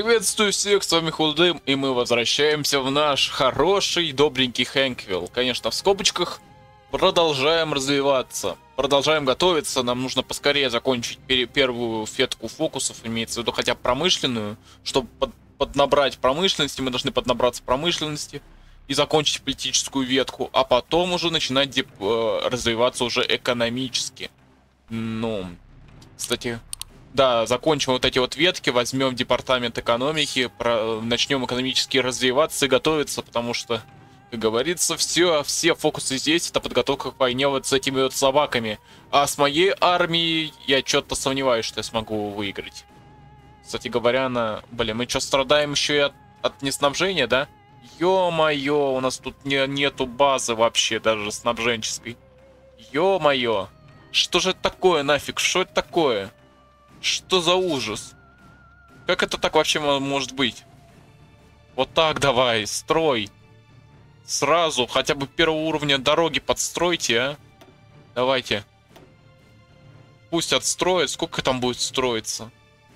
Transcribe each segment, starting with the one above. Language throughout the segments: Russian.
Приветствую всех, с вами Хулдым, и мы возвращаемся в наш хороший, добренький Хэнквилл. Конечно, в скобочках. Продолжаем развиваться, продолжаем готовиться. Нам нужно поскорее закончить первую ветку фокусов, имеется в виду хотя бы промышленную. Чтобы поднабрать промышленности, мы должны поднабраться промышленности и закончить политическую ветку, а потом уже начинать развиваться уже экономически. Ну, кстати... Да, закончим вот эти вот ветки, возьмем департамент экономики, начнем экономически развиваться и готовиться, потому что, как говорится, все фокусы здесь это подготовка к войне вот с этими вот собаками. А с моей армией я что-то сомневаюсь, что я смогу выиграть. Кстати говоря, блин, мы что, страдаем еще и от неснабжения, да? Ё-моё, у нас тут нету базы вообще, даже снабженческой. Ё-моё, что же это такое нафиг, что это такое? Что за ужас? Как это так вообще может быть? Вот так давай, строй. Сразу, хотя бы первого уровня дороги подстройте, а? Давайте. Пусть отстроят. Сколько там будет строиться?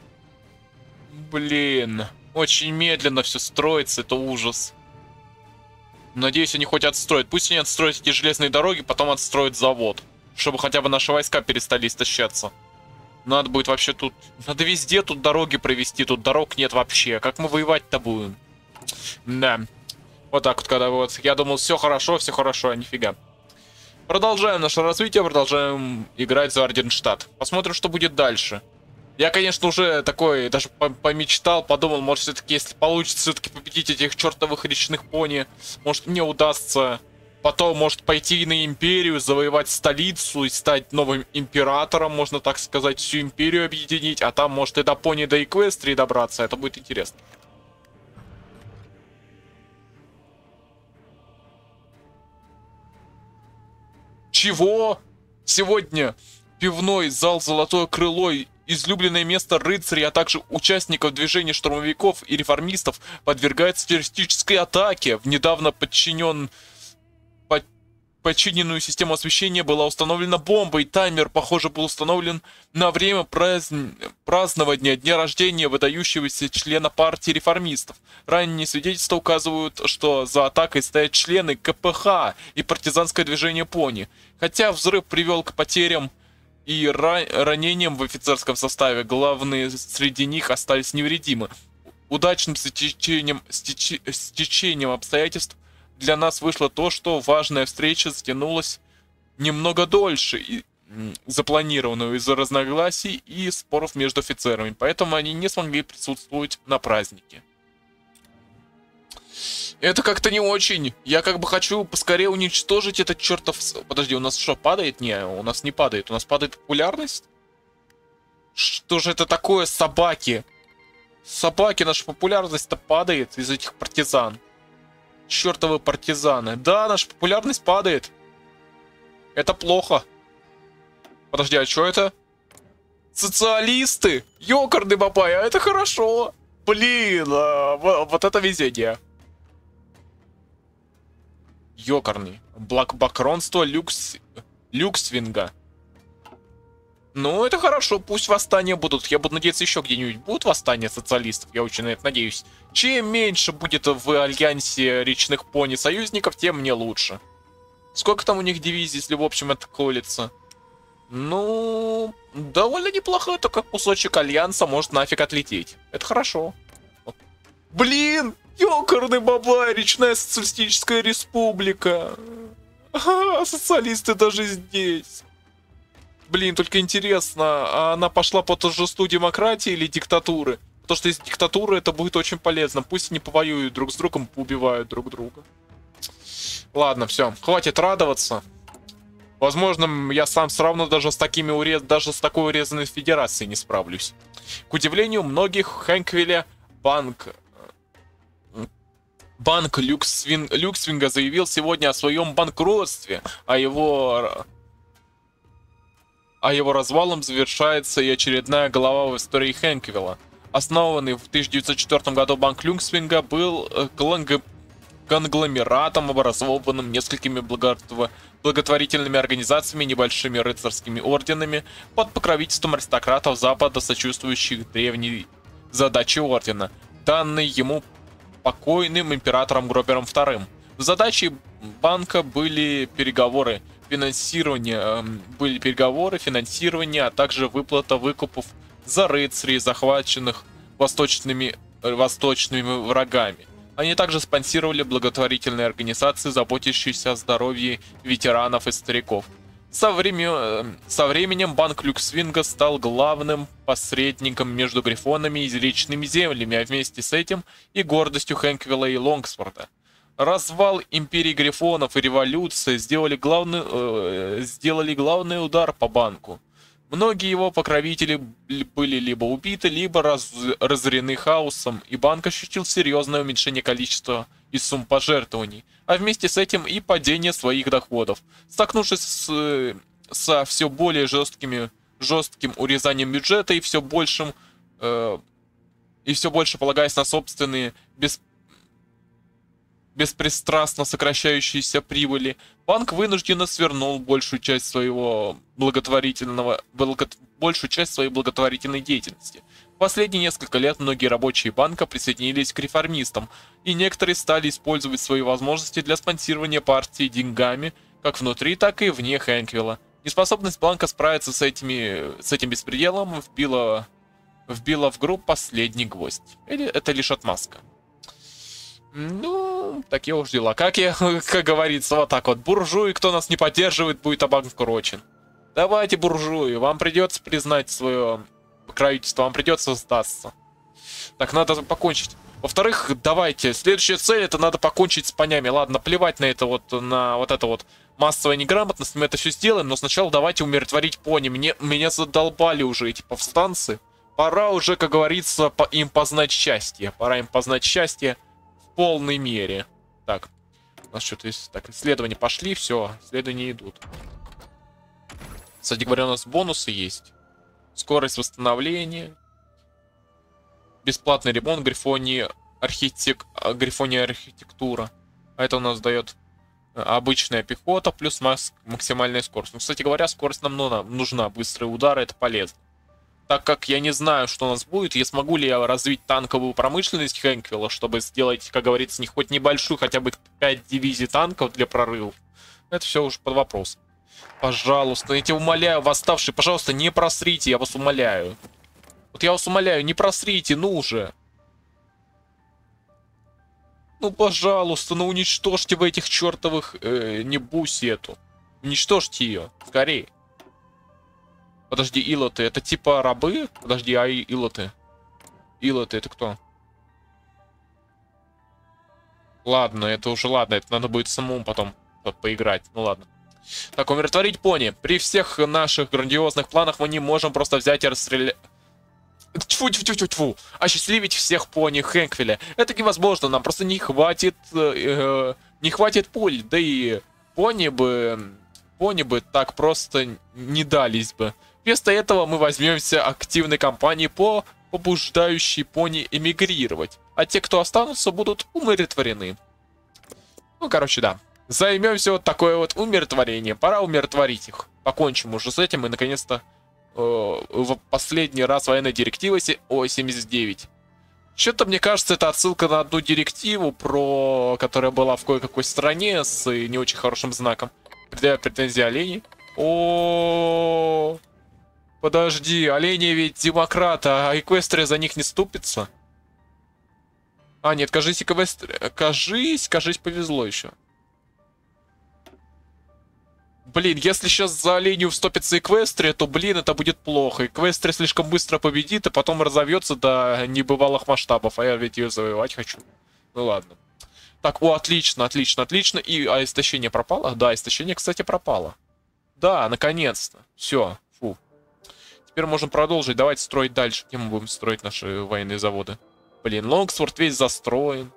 Блин. Очень медленно все строится, это ужас. Надеюсь, они хоть отстроят. Пусть они отстроят эти железные дороги, потом отстроят завод. Чтобы хотя бы наши войска перестали истощаться. Надо будет вообще тут... Надо везде тут дороги провести, тут дорог нет вообще. Как мы воевать-то будем? Да. Вот так вот, когда вот... Я думал, все хорошо, а нифига. Продолжаем наше развитие, продолжаем играть за Арденштадт. Посмотрим, что будет дальше. Я, конечно, уже такой, даже помечтал, подумал, может, все-таки, если получится все-таки победить этих чертовых речных пони, может, мне удастся... Потом может пойти на империю, завоевать столицу и стать новым императором, можно так сказать, всю империю объединить, а там может и до пони, до Эквестрии добраться, это будет интересно. Чего? Сегодня пивной зал «Золотое крыло», излюбленное место рыцарей, а также участников движения штурмовиков и реформистов подвергается террористической атаке. Недавно подчиненную систему освещения была установлена бомба, и таймер, похоже, был установлен на время празднования дня рождения выдающегося члена партии реформистов. Ранние свидетельства указывают, что за атакой стоят члены КПХ и партизанское движение пони. Хотя взрыв привел к потерям и ранениям в офицерском составе, главные среди них остались невредимы. Удачным стечением обстоятельств для нас вышло то, что важная встреча затянулась немного дольше запланированную из-за разногласий и споров между офицерами, поэтому они не смогли присутствовать на празднике. Это как-то не очень. Я как бы хочу поскорее уничтожить этот чертов... Подожди, у нас что, падает? Не, у нас не падает. У нас падает популярность? Что же это такое, собаки? Собаки, наша популярность-то падает из этих партизан. Чертовы партизаны. Да, наша популярность падает. Это плохо. Подожди, а что это? Социалисты! Ёкарный бабай, а это хорошо. Блин, вот это везение. Ёкарный. Бакронство Люксвинга. Ну, это хорошо, пусть восстания будут. Я буду надеяться, еще где-нибудь будут восстания социалистов. Я очень на это надеюсь. Чем меньше будет в альянсе речных пони союзников, тем мне лучше. Сколько там у них дивизий, если в общем это колется? Ну, довольно неплохо. Это как кусочек альянса может нафиг отлететь. Это хорошо. Блин, ёкарный бабай, речная социалистическая республика. Социалисты даже здесь. Блин, только интересно, а она пошла по торжеству демократии или диктатуры? Потому что из диктатуры это будет очень полезно. Пусть не повоюют друг с другом, поубивают друг друга. Ладно, все, хватит радоваться. Возможно, я сам все равно даже с такой урезанной федерацией не справлюсь. К удивлению многих, в Хэнквилле банк Люксвинга заявил сегодня о своем банкротстве, а его развалом завершается и очередная глава в истории Хэнквилла. Основанный в 1904 году банк Люксвинга был конгломератом, образованным несколькими благотворительными организациями и небольшими рыцарскими орденами под покровительством аристократов Запада, сочувствующих древней задаче ордена. данной ему покойным императором Гробером II. Задачей банка были переговоры финансирование, а также выплата выкупов за рыцарей, захваченных восточными врагами. Они также спонсировали благотворительные организации, заботящиеся о здоровье ветеранов и стариков. Со временем банк Люксвинга стал главным посредником между Грифонами и речными землями, а вместе с этим и гордостью Хэнквилла и Лонгсворта. Развал империи Грифонов и революция сделали главный удар по банку. Многие его покровители были либо убиты, либо разорены хаосом, и банк ощутил серьезное уменьшение количества и сумм пожертвований, а вместе с этим и падение своих доходов. Столкнувшись со все более жестким урезанием бюджета и все больше полагаясь на собственные беспристрастно сокращающиеся прибыли, банк вынужденно свернул большую часть своей благотворительной деятельности. В последние несколько лет многие рабочие банка присоединились к реформистам, и некоторые стали использовать свои возможности для спонсирования партии деньгами, как внутри, так и вне Хэнквилла. Неспособность банка справиться с этим беспределом вбила в гроб последний гвоздь. Или это лишь отмазка? Ну, такие уж дела. Как говорится, вот так вот. Буржуи, кто нас не поддерживает, будет обанкрочен. Давайте, буржуи, вам придется признать свое покровительство, вам придется сдаться. Так, надо покончить. Во-вторых, давайте, следующая цель, это надо покончить с понями. Ладно, плевать на это вот массовая неграмотность, мы это все сделаем, но сначала давайте умиротворить пони. Меня задолбали уже эти повстанцы. Пора уже, как говорится, им познать счастье. Пора им познать счастье в полной мере. Так, у нас что-то есть. Так, исследования пошли, все, исследования идут. Кстати говоря, у нас бонусы есть. Скорость восстановления. Бесплатный ремонт, Грифония архитектура. А это у нас дает обычная пехота плюс максимальная скорость. Ну, кстати говоря, скорость нам нужна. Быстрые удары, это полезно. Так как я не знаю, что у нас будет, я смогу ли я развить танковую промышленность Хэнквилла, чтобы сделать, как говорится, хоть небольшую, хотя бы 5 дивизий танков для прорывов. Это все уже под вопросом. Пожалуйста, я тебя умоляю, восставшие, пожалуйста, не просрите, я вас умоляю. Вот я вас умоляю, не просрите, ну уже. Ну, пожалуйста, ну уничтожьте вы этих чертовых небуси эту. Уничтожьте ее, скорее. Подожди, илоты, это типа рабы? Подожди, а илоты? Илоты, это кто? Ладно, это уже ладно, это надо будет самому потом поиграть, ну ладно. Так, умиротворить пони. При всех наших грандиозных планах мы не можем просто взять и расстрелять... Тьфу-тьфу-тьфу-тьфу. Осчастливить всех пони Хэнквилля. Это невозможно, нам просто не хватит пуль. Да и пони бы так просто не дались бы. Вместо этого мы возьмемся активной кампанией по побуждающей пони эмигрировать. А те, кто останутся, будут умиротворены. Ну, короче, да. Займемся вот такое вот умиротворение. Пора умиротворить их. Покончим уже с этим и, наконец-то, в последний раз военная директива 79. Что-то, мне кажется, это отсылка на одну директиву, которая была в кое-какой стране с не очень хорошим знаком. Предъявляю претензии оленей. Подожди, олени ведь демократы, а Эквестрия за них не ступится? А, нет, кажись, кажись, повезло еще. Блин, если сейчас за оленью вступится Эквестрия, то, блин, это будет плохо. Эквестрия слишком быстро победит, и потом разовьется до небывалых масштабов. А я ведь ее завоевать хочу. Ну ладно. Так, отлично, отлично, отлично. А истощение пропало? Да, истощение, кстати, пропало. Да, наконец-то. Все, фу. Теперь можем продолжить. Давайте строить дальше. Где мы будем строить наши военные заводы? Блин, Лонгсворт весь застроен.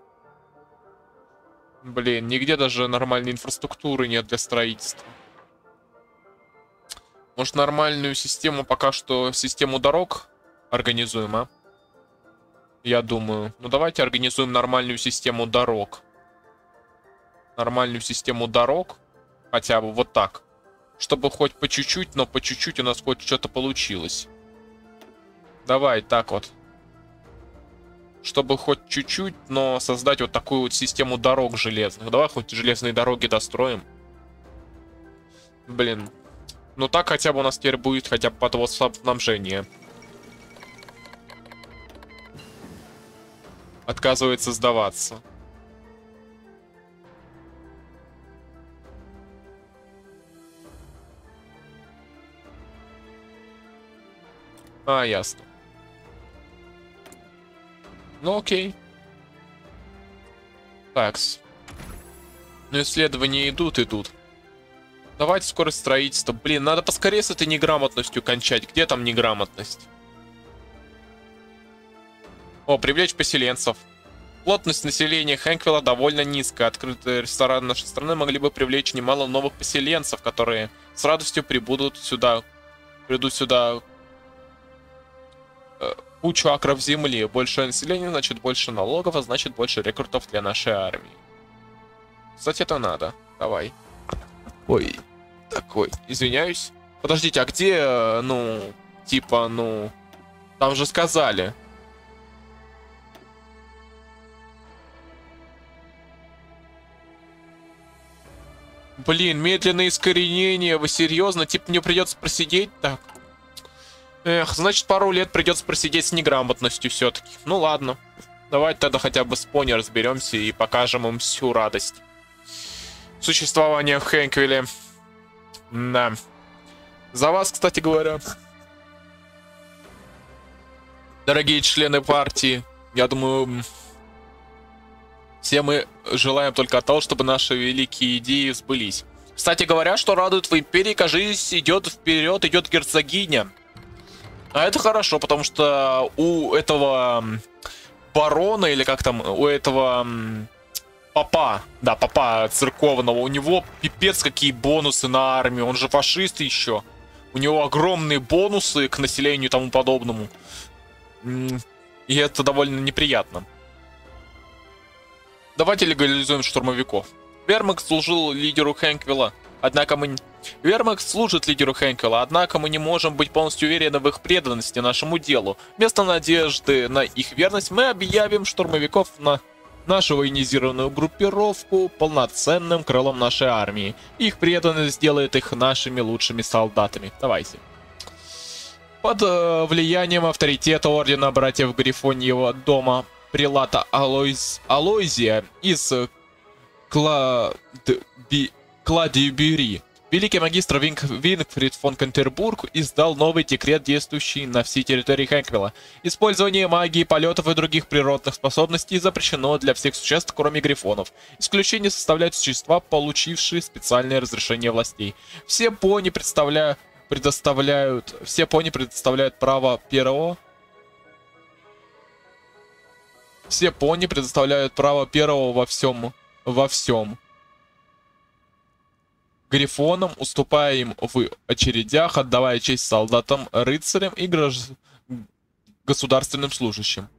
Блин, нигде даже нормальной инфраструктуры нет для строительства. Может, нормальную систему, пока что систему дорог организуем, а? Я думаю. Ну, давайте организуем нормальную систему дорог. Нормальную систему дорог. Хотя бы вот так. Чтобы хоть по чуть-чуть, но по чуть-чуть у нас хоть что-то получилось. Давай, так вот. чтобы хоть чуть-чуть, но создать вот такую вот систему дорог железных. Давай хоть железные дороги достроим. Блин. Ну так хотя бы у нас теперь будет хотя бы подвоз снабжения. Отказывается сдаваться. А, ясно. Ну окей. Такс. Ну исследования идут. Давайте скорость строительства. Блин, надо поскорее с этой неграмотностью кончать. Где там неграмотность? О, привлечь поселенцев. Плотность населения Хэнквилла довольно низкая. Открытые рестораны нашей страны могли бы привлечь немало новых поселенцев, которые с радостью придут сюда кучу акров земли. Больше населения, значит больше налогов, а значит больше рекрутов для нашей армии. Кстати, это надо. Давай. Ой, такой, извиняюсь. Подождите, а где, ну, типа, ну, там же сказали. Блин, медленное искоренение, вы серьезно? Типа мне придется просидеть так? Эх, значит пару лет придется просидеть с неграмотностью все-таки. Ну ладно. Давайте тогда хотя бы с пони разберемся и покажем им всю радость существования в Хэнквилле. Да. За вас, кстати говоря, дорогие члены партии, я думаю, все мы желаем только того, чтобы наши великие идеи сбылись. Кстати говоря, что радует в империи, кажись, идет вперед, идет герцогиня. А это хорошо, потому что у этого барона, или как там, у этого папа, да, папа церковного, у него пипец какие бонусы на армию, он же фашист еще. У него огромные бонусы к населению и тому подобному. И это довольно неприятно. Давайте легализуем штурмовиков. Вермакт служил лидеру Хэнквилла, однако мы... Вермакт служит лидеру Хэнквилла, однако мы не можем быть полностью уверены в их преданности нашему делу. Вместо надежды на их верность мы объявим штурмовиков на нашу военизированную группировку полноценным крылом нашей армии. Их преданность сделает их нашими лучшими солдатами. Давайте. Под влиянием авторитета ордена братьев Грифоньего дома прилата Алойзия из Кладибюри, великий магистр Винкфрид фон Кантербург издал новый декрет, действующий на всей территории Хэнквилла. Использование магии, полетов и других природных способностей запрещено для всех существ, кроме грифонов. Исключение составляют существа, получившие специальное разрешение властей. Все пони предоставляют право первого. Все пони предоставляют право первого во всем. Грифонам, уступая им в очередях, отдавая честь солдатам, рыцарям и государственным служащим.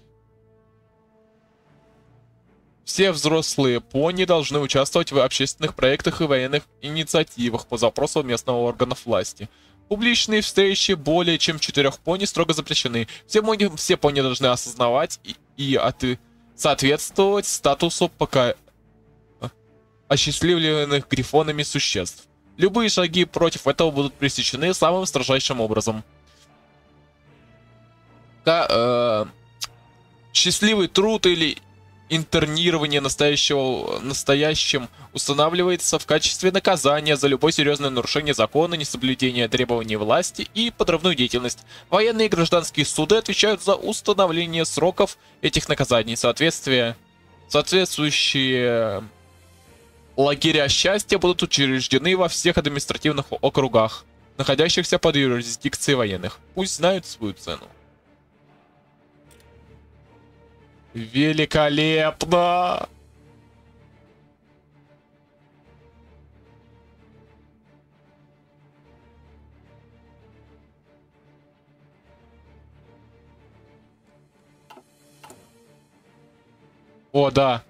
Все взрослые пони должны участвовать в общественных проектах и военных инициативах по запросу местного органов власти. Публичные встречи более чем 4 пони строго запрещены. Все пони должны осознавать и соответствовать статусу пока осчастливленных грифонами существ. Любые шаги против этого будут пресечены самым строжайшим образом. Счастливый труд или интернирование настоящим устанавливается в качестве наказания за любое серьезное нарушение закона, несоблюдение требований власти и подрывную деятельность. Военные и гражданские суды отвечают за установление сроков этих наказаний. Соответствующие лагеря счастья будут учреждены во всех административных округах, находящихся под юрисдикцией военных. Пусть знают свою цену. Великолепно! О, да.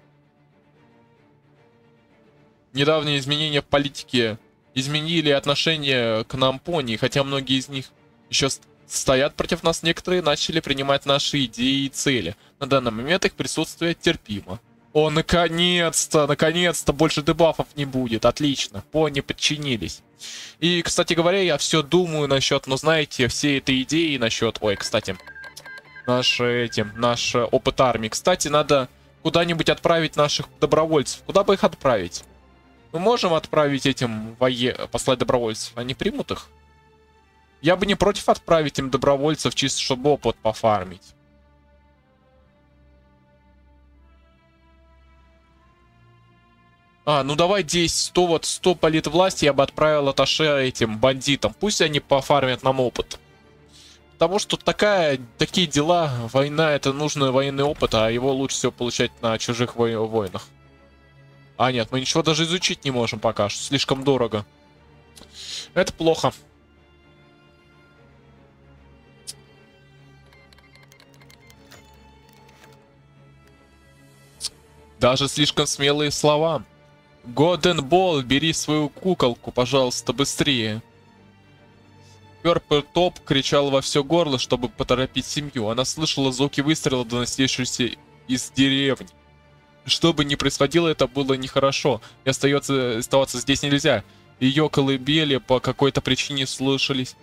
Недавние изменения в политике изменили отношение к нам пони, хотя многие из них еще стоят против нас некоторые, начали принимать наши идеи и цели. На данный момент их присутствие терпимо. О, наконец-то, наконец-то, больше дебафов не будет. Отлично, пони подчинились. И, кстати говоря, я все думаю насчет, ну знаете, все этой идеи насчет... Ой, кстати, наш опыт армии. Кстати, надо куда-нибудь отправить наших добровольцев. Куда бы их отправить? Мы можем отправить этим послать добровольцев? Они примут их? Я бы не против отправить им добровольцев, чисто чтобы опыт пофармить. Ну давай 10, 100, вот 100 политвласти я бы отправил атташе этим бандитам. Пусть они пофармят нам опыт. Потому что такие дела, война, это нужный военный опыт, а его лучше всего получать на чужих войнах. Нет, мы ничего даже изучить не можем пока что, слишком дорого. Это плохо. Даже слишком смелые слова. Годенбол, бери свою куколку, пожалуйста, быстрее. Перпл Топ кричал во все горло, чтобы поторопить семью. Она слышала звуки выстрела, доносившиеся из деревни. Что бы ни происходило, это было нехорошо. И оставаться здесь нельзя. Ее колыбели по какой-то причине слушались.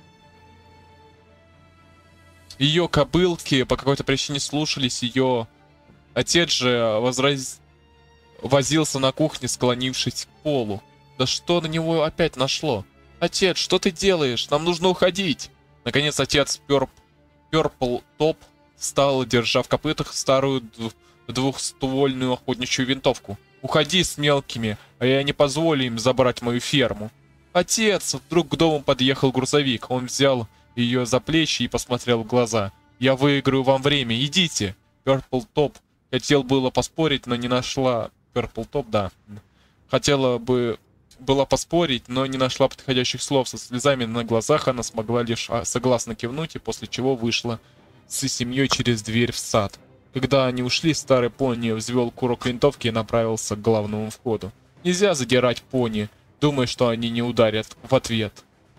Ее кобылки по какой-то причине слушались ее. Отец же возился на кухне, склонившись к полу. Да что на него опять нашло? Отец, что ты делаешь? Нам нужно уходить. Наконец отец Перпл Топ встал, держа в копытах старую двухствольную охотничью винтовку. Уходи с мелкими, а я не позволю им забрать мою ферму. Отец! Вдруг к дому подъехал грузовик. Он взял ее за плечи и посмотрел в глаза. Я выиграю вам время, идите. Перпл Топ хотел было поспорить, но не нашла... Перпл Топ, да. Хотела бы... была поспорить, но не нашла подходящих слов. Со слезами на глазах она смогла лишь согласно кивнуть, и после чего вышла с семьей через дверь в сад. Когда они ушли, старый пони взвел курок винтовки и направился к главному входу. Нельзя задирать пони, думая, что они не ударят в ответ.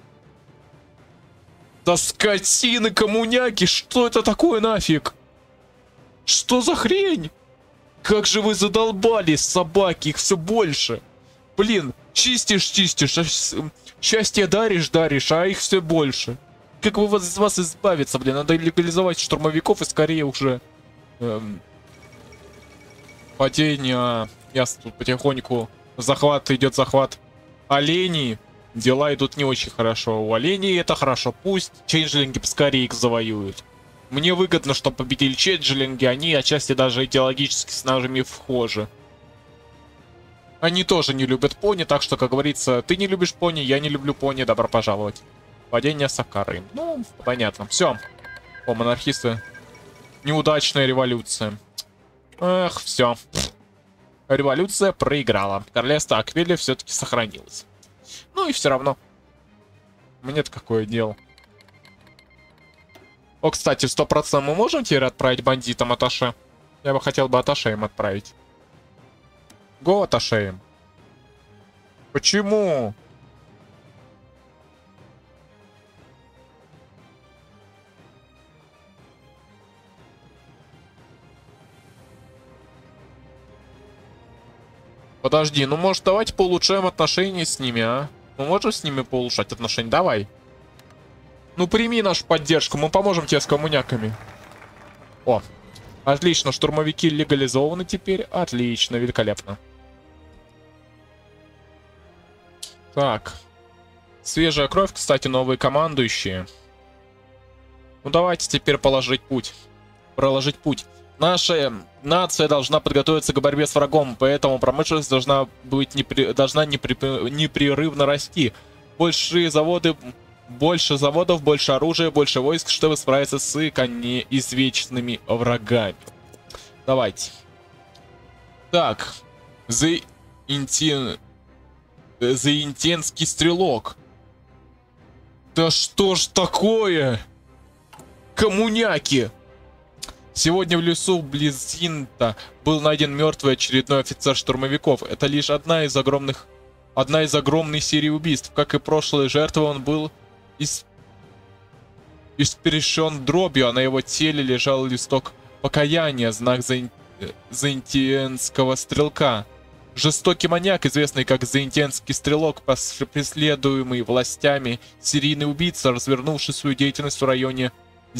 Да скотины, коммуняки, что это такое нафиг? Что за хрень? Как же вы задолбались, собаки, их все больше. Блин, чистишь, счастье даришь, а их все больше. Как вы из вас избавиться, блин? Надо легализовать штурмовиков и скорее уже... падение. Ясно, тут потихоньку идет захват оленей. Дела идут не очень хорошо. У оленей это хорошо. Пусть чейнджлинги поскорее их завоюют. Мне выгодно, что победили чейнджлинги. Они отчасти даже идеологически с нами вхожи. Они тоже не любят пони, так что, как говорится, ты не любишь пони, я не люблю пони, добро пожаловать. Падение Сакары. Ну, понятно. Все. О, монархисты. Неудачная революция. Эх, все. Революция проиграла. Королевство Аквилия все-таки сохранилось. Ну и все равно. Мне-то какое дело. О, кстати, 100% мы можем теперь отправить бандитам атташе? Я бы хотел бы атташе им отправить. Го атташе им. Почему? Подожди, ну может давайте поулучшаем отношения с ними, а? Мы можем с ними поулучшать отношения? Давай. Ну прими нашу поддержку, мы поможем тебе с коммуняками. О, отлично, штурмовики легализованы теперь. Отлично, великолепно. Так. Свежая кровь, кстати, новые командующие. Ну давайте теперь проложить путь. Наша нация должна подготовиться к борьбе с врагом, поэтому промышленность должна непрерывно расти. Больше заводов, больше оружия, больше войск, чтобы справиться с извечными врагами. Давайте. Так. Заинтенский стрелок. Да что ж такое? Коммуняки! Сегодня в лесу близ Зинта был найден мертвый очередной офицер штурмовиков. Это лишь одна из огромной серии убийств. Как и прошлые жертвы, он был испещрен дробью, а на его теле лежал листок покаяния, знак заинтиенского стрелка. Жестокий маньяк, известный как заинтиенский стрелок, преследуемый властями, серийный убийца, развернувший свою деятельность в районе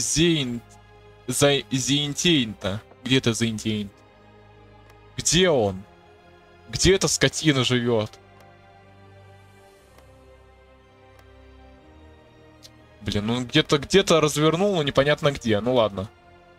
Зиентейнта. Где это Зиентейнт? Где он? Где эта скотина живет? Блин, ну где-то развернул, но непонятно где. Ну ладно.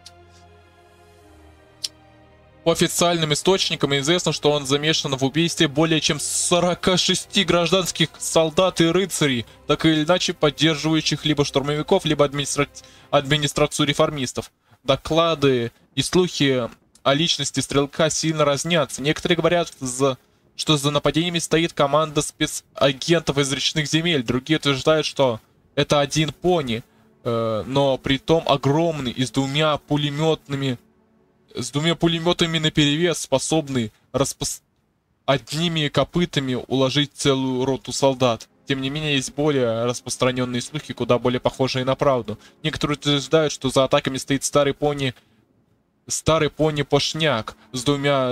По официальным источникам известно, что он замешан в убийстве более чем 46 гражданских солдат и рыцарей, так или иначе поддерживающих либо штурмовиков, либо администрацию реформистов. Доклады и слухи о личности стрелка сильно разнятся. Некоторые говорят, что за нападениями стоит команда спецагентов из речных земель. Другие утверждают, что это один пони, но при том огромный и с двумя пулеметами наперевес, способный одними копытами уложить целую роту солдат. Тем не менее, есть более распространенные слухи, куда более похожие на правду. Некоторые утверждают, что за атаками стоит старый пони-пошняк с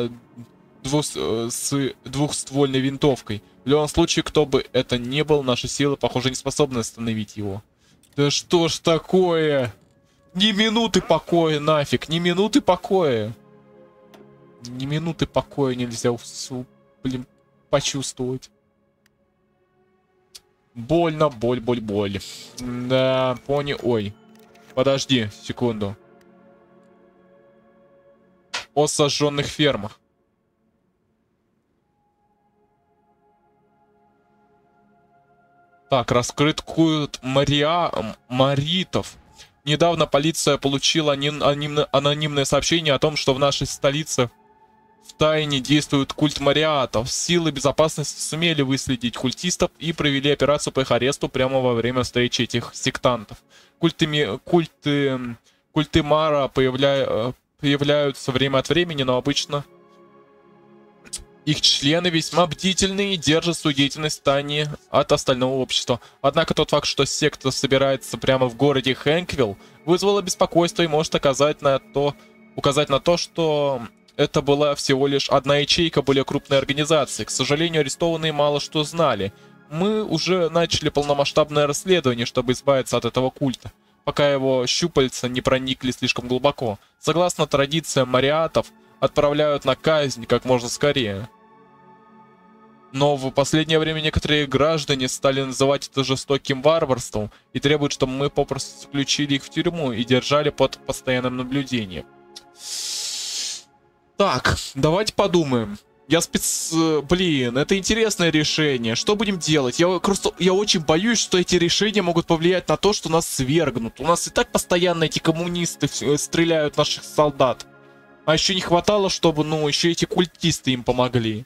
двухствольной винтовкой. В любом случае, кто бы это ни был, наши силы, похоже, не способны остановить его. Да что ж такое? Ни минуты покоя нафиг, ни минуты покоя. Ни минуты покоя нельзя, блин, почувствовать. Больно, боль. Да, пони, ой. Подожди секунду. О сожженных фермах. Так, раскрыт культ маритов. Недавно полиция получила анонимное сообщение о том, что в нашей столице в тайне действует культ мариатов. Силы безопасности сумели выследить культистов и провели операцию по их аресту прямо во время встречи этих сектантов. Культы Мара появляются время от времени, но обычно их члены весьма бдительны и держат свою деятельность в тайне от остального общества. Однако тот факт, что секта собирается прямо в городе Хэнквилл, вызвало беспокойство и может указать на то, что это была всего лишь одна ячейка более крупной организации. К сожалению, арестованные мало что знали. Мы уже начали полномасштабное расследование, чтобы избавиться от этого культа, пока его щупальца не проникли слишком глубоко. Согласно традициям мариатов, отправляют на казнь как можно скорее. Но в последнее время некоторые граждане стали называть это жестоким варварством и требуют, чтобы мы попросту заключили их в тюрьму и держали под постоянным наблюдением. Так, давайте подумаем. Блин, это интересное решение. Что будем делать? Я очень боюсь, что эти решения могут повлиять на то, что нас свергнут. У нас и так постоянно эти коммунисты стреляют в наших солдат. А еще не хватало, чтобы, еще эти культисты им помогли.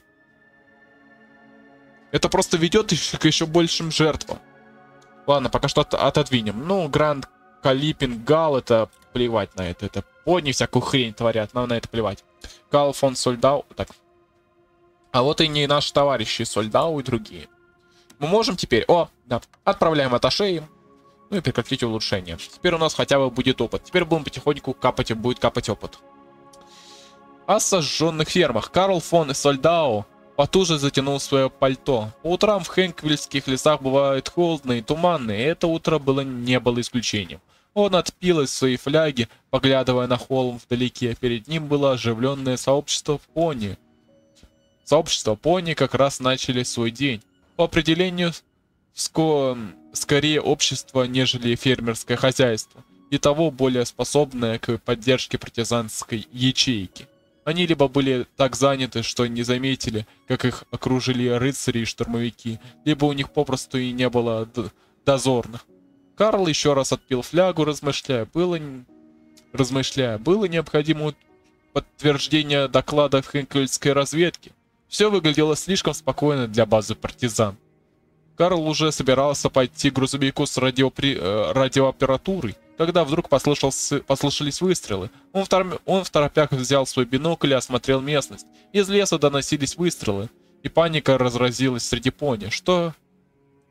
Это просто ведет к еще большим жертвам. Ладно, пока что отодвинем. Гранд Калипин Гал, это плевать на это. Это пони всякую хрень творят, нам на это плевать. Гал фон Сольдау, так. А вот и не наши товарищи Сольдау и другие. Мы можем теперь, отправляем атташе им. И прекратить улучшение. Теперь у нас хотя бы будет опыт. Теперь будем потихоньку будет капать опыт. О сожженных фермах. Карл фон Сольдау потуже затянул свое пальто. По утрам в хэнквильских лесах бывает холодно и туманно, и это утро не было исключением. Он отпил из своей фляги, поглядывая на холм вдалеке. Перед ним было оживленное сообщество пони. Сообщество пони как раз начали свой день. По определению, скорее общество, нежели фермерское хозяйство, и того более способное к поддержке партизанской ячейки. Они либо были так заняты, что не заметили, как их окружили рыцари и штурмовики, либо у них попросту и не было дозорных. Карл еще раз отпил флягу, размышляя, было необходимо подтверждение доклада хэнквильской разведки. Все выглядело слишком спокойно для базы партизан. Карл уже собирался пойти к грузовику с радиоаппаратурой, когда вдруг послышались выстрелы. Он в торопях взял свой бинокль и осмотрел местность. Из леса доносились выстрелы, и паника разразилась среди пони. Что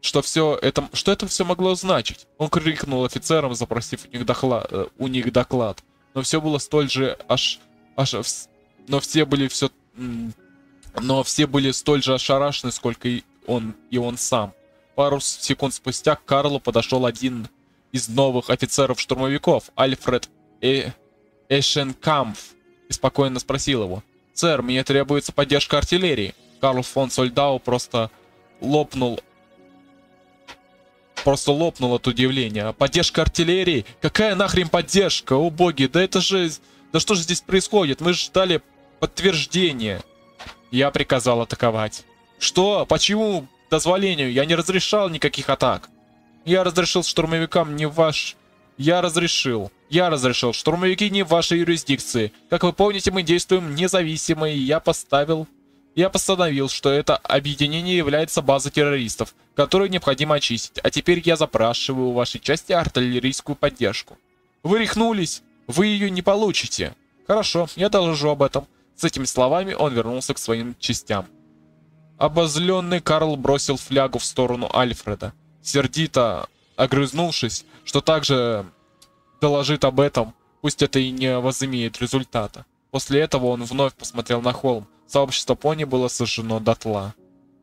что это все могло значить. Он крикнул офицерам, запросив у них доклад. Но все было столь же но все были но все были столь же ошарашены, сколько и он сам. Пару секунд спустя к Карлу подошел один из новых офицеров-штурмовиков, Альфред Эшенкампф, и спокойно спросил его: «Сэр, мне требуется поддержка артиллерии». Карл фон Сольдау просто лопнул от удивления. «Поддержка артиллерии? Какая нахрен поддержка? О боги, да это же... Да что же здесь происходит? Мы ждали подтверждения». Я приказал атаковать. «Что? Почему дозволению? Я не разрешал никаких атак». «Я разрешил штурмовикам не ваш... Я разрешил. Штурмовики не в вашей юрисдикции. Как вы помните, мы действуем независимо, и я постановил, что это объединение является базой террористов, которую необходимо очистить. А теперь я запрашиваю у вашей части артиллерийскую поддержку». «Вы рехнулись? Вы ее не получите». «Хорошо, я доложу об этом». С этими словами он вернулся к своим частям. Обозленный Карл бросил флягу в сторону Альфреда, сердито огрызнувшись, что также доложит об этом, пусть это и не возымеет результата. После этого он вновь посмотрел на холм. Сообщество пони было сожжено дотла.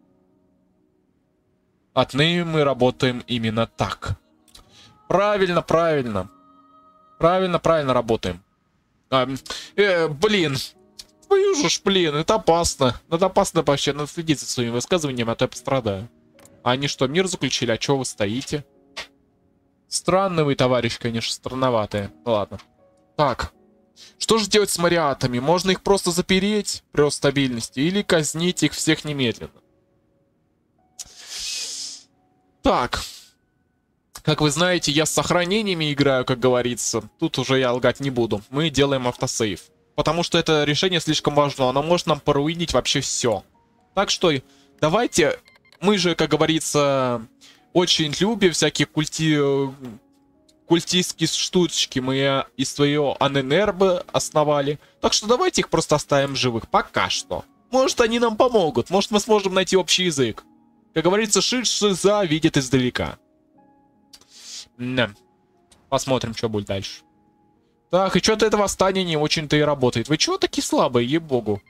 Отныне мы работаем именно так. Правильно работаем. Блин. Твою же ж, блин, это опасно. Надо опасно вообще, надо следить за своими высказываниями, а то я пострадаю. А они что, мир заключили? А чё вы стоите? Странный вы, товарищ, конечно, странноватые. Ладно. Так. Что же делать с мариатами? Можно их просто запереть при стабильности или казнить их всех немедленно? Так. Как вы знаете, я с сохранениями играю, как говорится. Тут уже я лгать не буду. Мы делаем автосейв. Потому что это решение слишком важно. Оно может нам поруинить вообще все. Так что давайте... Мы же, как говорится, очень любим всякие культистские штучки. Мы из своего Аненербе основали. Так что давайте их просто оставим живых. Пока что. Может, они нам помогут. Может, мы сможем найти общий язык. Как говорится, шиза видит издалека. Да. Посмотрим, что будет дальше. Так, и что-то это восстание не очень-то и работает. Вы чего такие слабые, ей-богу?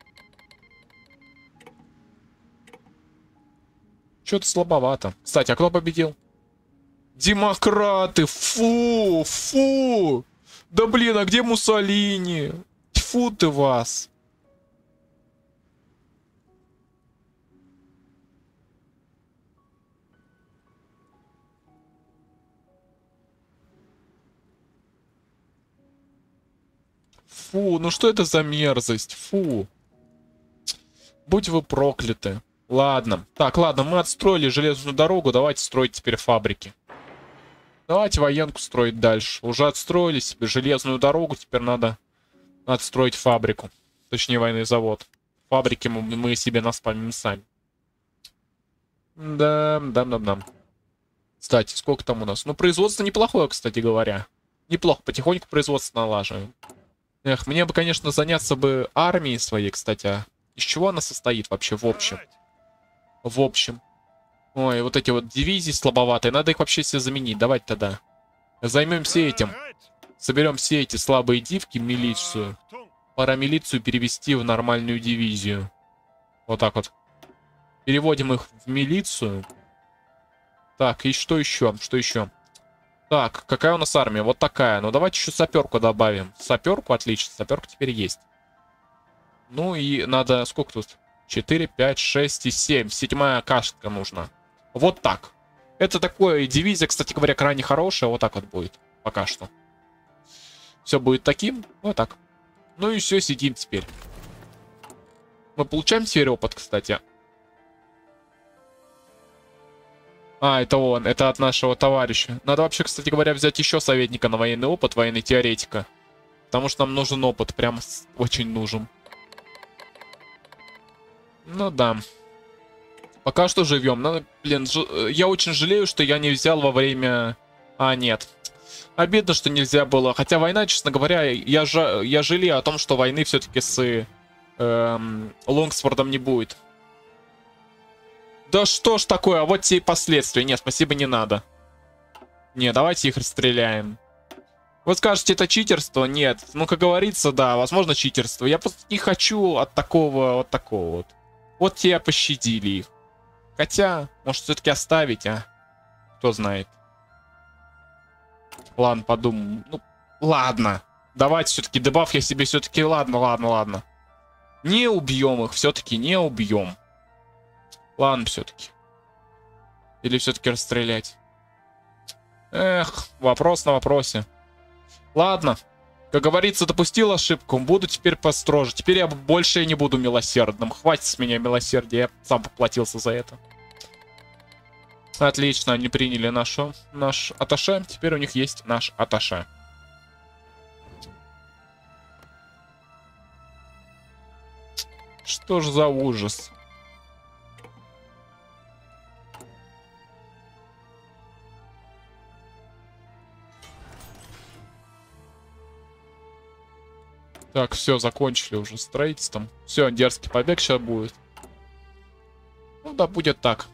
Что-то слабовато. Кстати, а кто победил? Демократы! Фу! Да блин, а где Муссолини? Тьфу ты вас! Фу, ну что это за мерзость? Фу. Будь вы прокляты. Ладно. Так, ладно, мы отстроили железную дорогу. Давайте строить теперь фабрики. Давайте военку строить дальше. Уже отстроили себе железную дорогу. Теперь надо отстроить фабрику. Точнее, военный завод. Фабрики мы себе наспамим сами. Да. Кстати, сколько там у нас? Ну, производство неплохое, кстати говоря. Неплохо, потихоньку производство налаживаем. Эх, мне бы, конечно, заняться бы армией своей, кстати. А из чего она состоит вообще в общем? В общем. Ой, вот эти вот дивизии слабоватые. Надо их вообще все заменить. Давайте тогда. Займемся этим. Соберем все эти слабые дивки, милицию. Пора милицию перевести в нормальную дивизию. Вот так вот. Переводим их в милицию. Так, и что еще? Что еще? Так, какая у нас армия? Вот такая. Ну, давайте еще саперку добавим. Саперку, отлично. Саперка теперь есть. Ну и надо... Сколько тут? 4, 5, 6 и 7. 7-я кашка нужна. Вот так. Это такое... Дивизия, кстати говоря, крайне хорошая. Вот так вот будет. Пока что. Все будет таким. Вот так. Ну и все, сидим теперь. Мы получаем теперь опыт, кстати. А, это он. Это от нашего товарища. Надо вообще, кстати говоря, взять еще советника на военный опыт, военный теоретика. Потому что нам нужен опыт. Прям очень нужен. Ну да. Пока что живем. Надо, блин, я очень жалею, что я не взял во время... А, нет. Обидно, что нельзя было. Хотя война, честно говоря, я жалею о том, что войны все-таки с Лонгсфордом не будет. Да что ж такое, а вот те и последствия. Нет, спасибо, не надо. Не, давайте их расстреляем. Вы скажете, это читерство? Нет. Ну, как говорится, да, возможно, читерство. Я просто не хочу от такого, вот такого вот. Вот те пощадили их. Хотя, может, все-таки оставить, а? Кто знает. Ладно, подумаем. Ну, ладно. Давайте все-таки дебаф я себе все-таки... Ладно. Не убьем их, все-таки не убьем. Ладно, все-таки. Или все-таки расстрелять? Эх, вопрос на вопросе. Ладно. Как говорится, допустил ошибку. Буду теперь построже. Теперь я больше не буду милосердным. Хватит с меня милосердия. Я сам поплатился за это. Отлично, они приняли наш атташе. Теперь у них есть наш атташе. Что ж за ужас? Так, все, закончили уже строительством. Все, дерзкий побег сейчас будет. Ну да, будет так.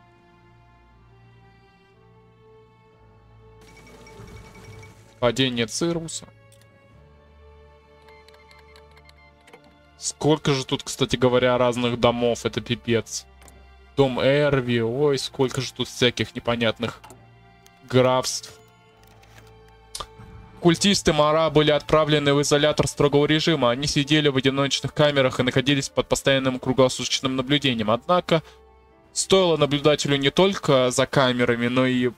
Падение Цируса. Сколько же тут, кстати говоря, разных домов. Это пипец. Дом Эрви. Ой, сколько же тут всяких непонятных графств. Культисты Мара были отправлены в изолятор строгого режима. Они сидели в одиночных камерах и находились под постоянным круглосуточным наблюдением. Однако, стоило наблюдателю не только за камерами, но и...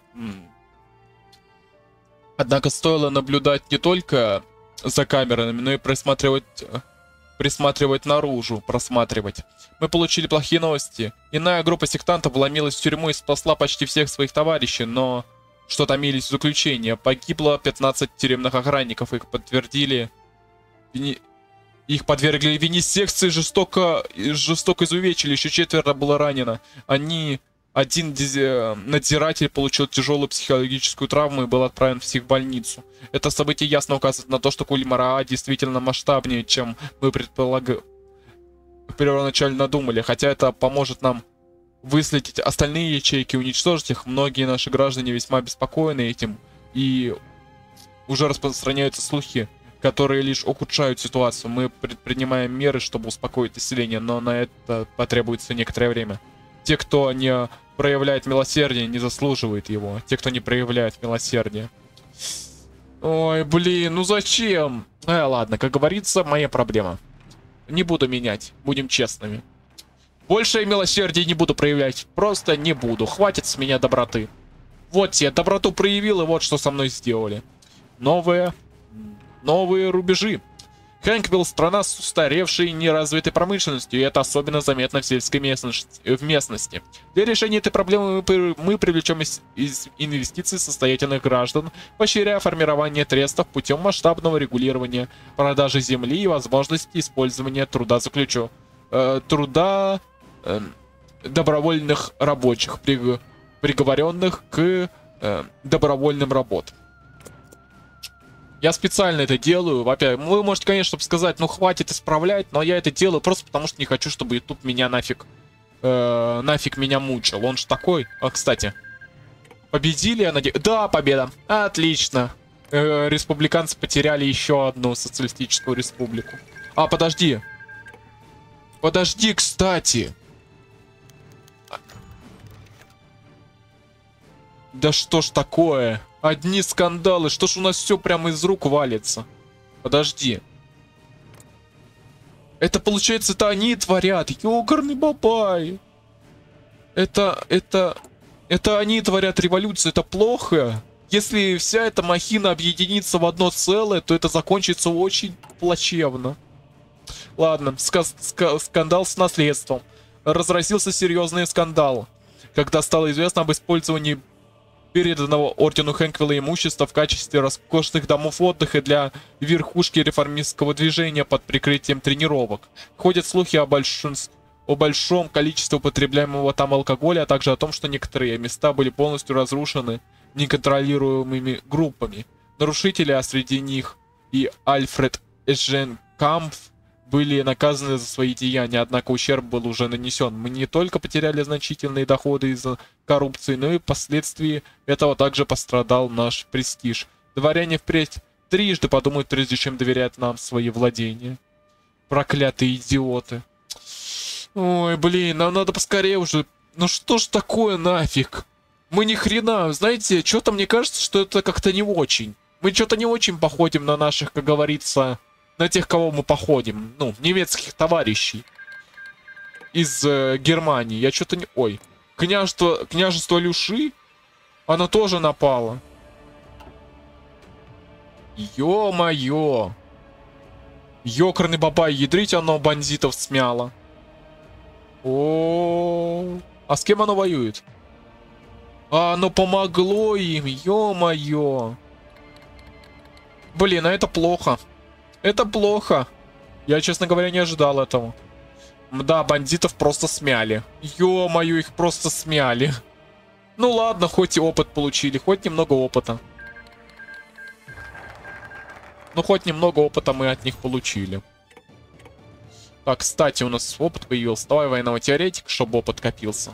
Однако, стоило наблюдать не только за камерами, но и присматривать наружу, просматривать. Мы получили плохие новости. Иная группа сектантов вломилась в тюрьму и спасла почти всех своих товарищей, но... что томились в заключении. Погибло 15 тюремных охранников. Их подвергли винисекции, жестоко изувечили. Еще 4 было ранено. Один надзиратель получил тяжелую психологическую травму и был отправлен в психбольницу. Это событие ясно указывает на то, что культ Мара действительно масштабнее, чем мы первоначально думали. Хотя это поможет нам выследить остальные ячейки, уничтожить их. Многие наши граждане весьма обеспокоены этим, и уже распространяются слухи, которые лишь ухудшают ситуацию. Мы предпринимаем меры, чтобы успокоить население, но на это потребуется некоторое время. Те, кто не проявляет милосердие, не заслуживает его. Те, кто не проявляет милосердие. Ой, блин, ну зачем? Ладно, как говорится, моя проблема. Не буду менять, будем честными. Больше милосердия не буду проявлять. Просто не буду. Хватит с меня доброты. Вот я доброту проявил, и вот что со мной сделали. Новые рубежи. Хэнквилл — страна с устаревшей и неразвитой промышленностью, и это особенно заметно в сельской местности. Для решения этой проблемы мы привлечем из инвестиций состоятельных граждан, поощряя формирование трестов путем масштабного регулирования, продажи земли и возможности использования труда добровольных рабочих, приговоренных к добровольным работам. Я специально это делаю. Во-первых, вы можете, конечно, сказать, ну хватит исправлять, но я это делаю просто потому, что не хочу, чтобы YouTube меня нафиг меня мучил. Он же такой. Кстати, победили, я надеюсь. Да, победа. Отлично. Республиканцы потеряли еще одну социалистическую республику. Подожди. Подожди, кстати. Да что ж такое? Одни скандалы. Что ж у нас все прямо из рук валится? Подожди. Это получается, это они творят. Ёкарный бабай. Это они творят революцию. Это плохо. Если вся эта махина объединится в одно целое, то это закончится очень плачевно. Ладно, скандал с наследством. Разразился серьезный скандал, когда стало известно об использовании переданного ордену Хэнквилла имущества в качестве роскошных домов отдыха для верхушки реформистского движения под прикрытием тренировок. Ходят слухи о большом количестве употребляемого там алкоголя, а также о том, что некоторые места были полностью разрушены неконтролируемыми группами. Нарушители, а среди них и Альфред Эженкампф, были наказаны за свои деяния, однако ущерб был уже нанесен. Мы не только потеряли значительные доходы из-за коррупции, но и впоследствии этого также пострадал наш престиж. Дворяне впредь трижды подумают, прежде чем доверять нам свои владения. Проклятые идиоты. Ой, блин, нам надо поскорее уже. Ну что ж такое нафиг? Мы ни хрена, знаете, что-то мне кажется, что это как-то не очень. Мы что-то не очень походим на наших, как говорится, на тех, кого мы походим. Ну, немецких товарищей. Из Германии. Я что-то не... Ой. Княжество Люши? Оно тоже напало. Ё-моё. Ёкарный бабай, ядрить оно бандитов смяло. О, а с кем оно воюет? А оно помогло им, ё-моё. Блин, а это плохо. Это плохо. Я, честно говоря, не ожидал этого. Да, бандитов просто смяли. Ё-моё, их просто смяли. Ну ладно, хоть и опыт получили, хоть немного опыта. Ну, хоть немного опыта мы от них получили. Так, кстати, у нас опыт появился. Давай военного теоретика, чтобы опыт копился.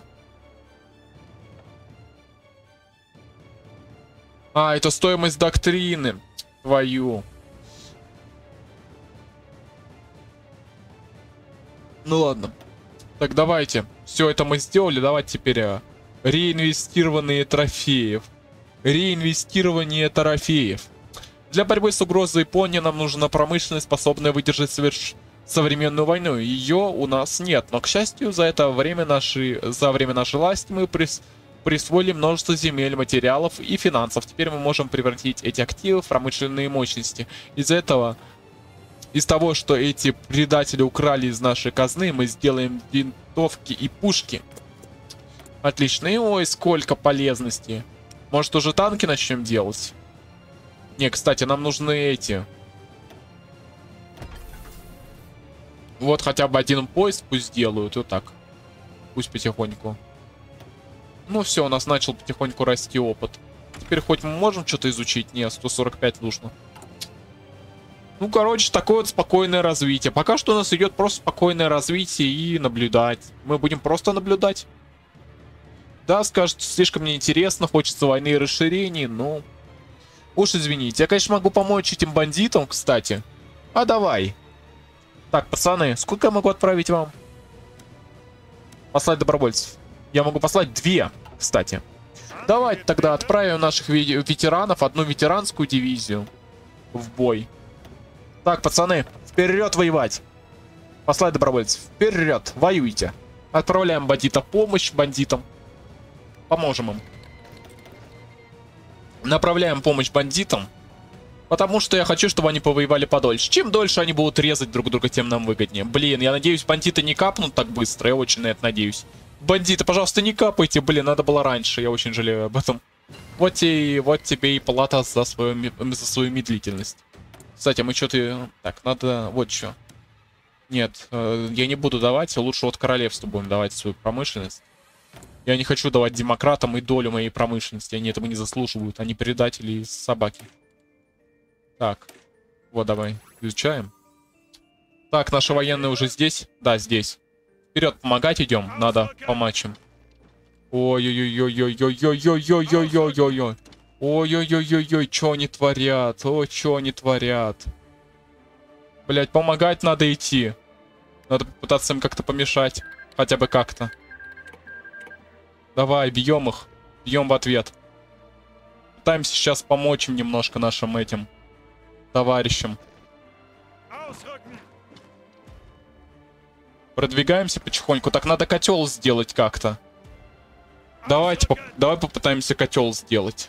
А, это стоимость доктрины. Твою. Ну ладно. Так, давайте. Все это мы сделали. Давайте теперь реинвестированные трофеев. Реинвестирование трофеев. Для борьбы с угрозой Японии нам нужна промышленность, способная выдержать современную войну. Ее у нас нет. Но, к счастью, за время нашей власти мы присвоили множество земель, материалов и финансов. Теперь мы можем превратить эти активы в промышленные мощности. Из того, что эти предатели украли из нашей казны, мы сделаем винтовки и пушки. Отлично. И ой, сколько полезности. Может, уже танки начнем делать? Не, кстати, нам нужны эти. Вот хотя бы один поезд пусть делают. Вот так. Пусть потихоньку. Ну все, у нас начал потихоньку расти опыт. Теперь хоть мы можем что-то изучить? Не, 145 нужно. Ну, короче, такое вот спокойное развитие. Пока что у нас идет просто спокойное развитие и наблюдать. Мы будем просто наблюдать. Да, скажут, слишком неинтересно, хочется войны и расширений, но... Уж извините, я, конечно, могу помочь этим бандитам, кстати. А давай. Так, пацаны, сколько я могу отправить вам? Послать добровольцев. Я могу послать 2, кстати. Давайте тогда отправим наших ветеранов, одну ветеранскую дивизию в бой. Так, пацаны, вперед воевать. Послать добровольцев. Вперед, воюйте. Отправляем бандитам помощь, бандитам. Поможем им. Направляем помощь бандитам. Потому что я хочу, чтобы они повоевали подольше. Чем дольше они будут резать друг друга, тем нам выгоднее. Блин, я надеюсь, бандиты не капнут так быстро. Я очень на это надеюсь. Бандиты, пожалуйста, не капайте. Блин, надо было раньше. Я очень жалею об этом. Вот тебе и плата за свою медлительность. Кстати, мы что-то... Так, надо... Вот что. Нет, я не буду давать. Лучше вот королевству будем давать свою промышленность. Я не хочу давать демократам и долю моей промышленности. Они этого не заслуживают. Они предатели и собаки. Так. Вот, давай. Изучаем. Так, наши военные уже здесь? Да, здесь. Вперед, помогать идем. Надо помочь им. Ой-ой-ой-ой-ой-ой-ой-ой-ой-ой-ой-ой. Ой-ой-ой-ой-ой. Чё они творят? О, чё они творят? Блять, помогать надо идти. Надо попытаться им как-то помешать. Хотя бы как-то. Давай, бьем их. Бьем в ответ. Пытаемся сейчас помочь им немножко нашим этим товарищам. Продвигаемся потихоньку. Так, надо котел сделать как-то. Давай попытаемся котел сделать.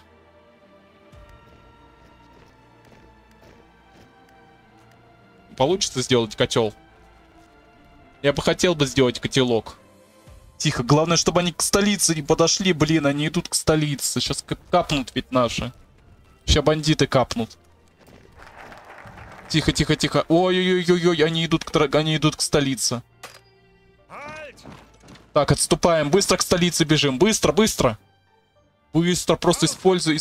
Получится сделать котел? Я бы хотел бы сделать котелок. Тихо, главное, чтобы они к столице не подошли. Блин, они идут к столице. Сейчас капнут ведь наши. Сейчас бандиты капнут. Тихо, тихо, тихо. Ой-ой-ой-ой, они идут к столице. Так, отступаем. Быстро к столице бежим. Быстро, быстро. Быстро, просто используй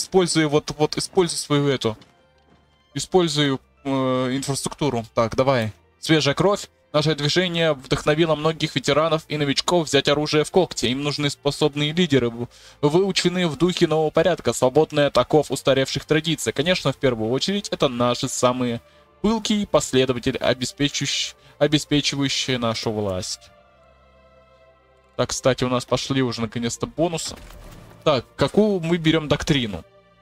свою эту. Использую инфраструктуру. Так, давай. Свежая кровь. Наше движение вдохновило многих ветеранов и новичков взять оружие в когти. Им нужны способные лидеры, выученные в духе нового порядка, свободные от оков устаревших традиций. Конечно, в первую очередь, это наши самые пылкие последователи, обеспечивающие нашу власть. Так, кстати, у нас пошли уже наконец-то бонусы. Так, какую мы берем доктрину?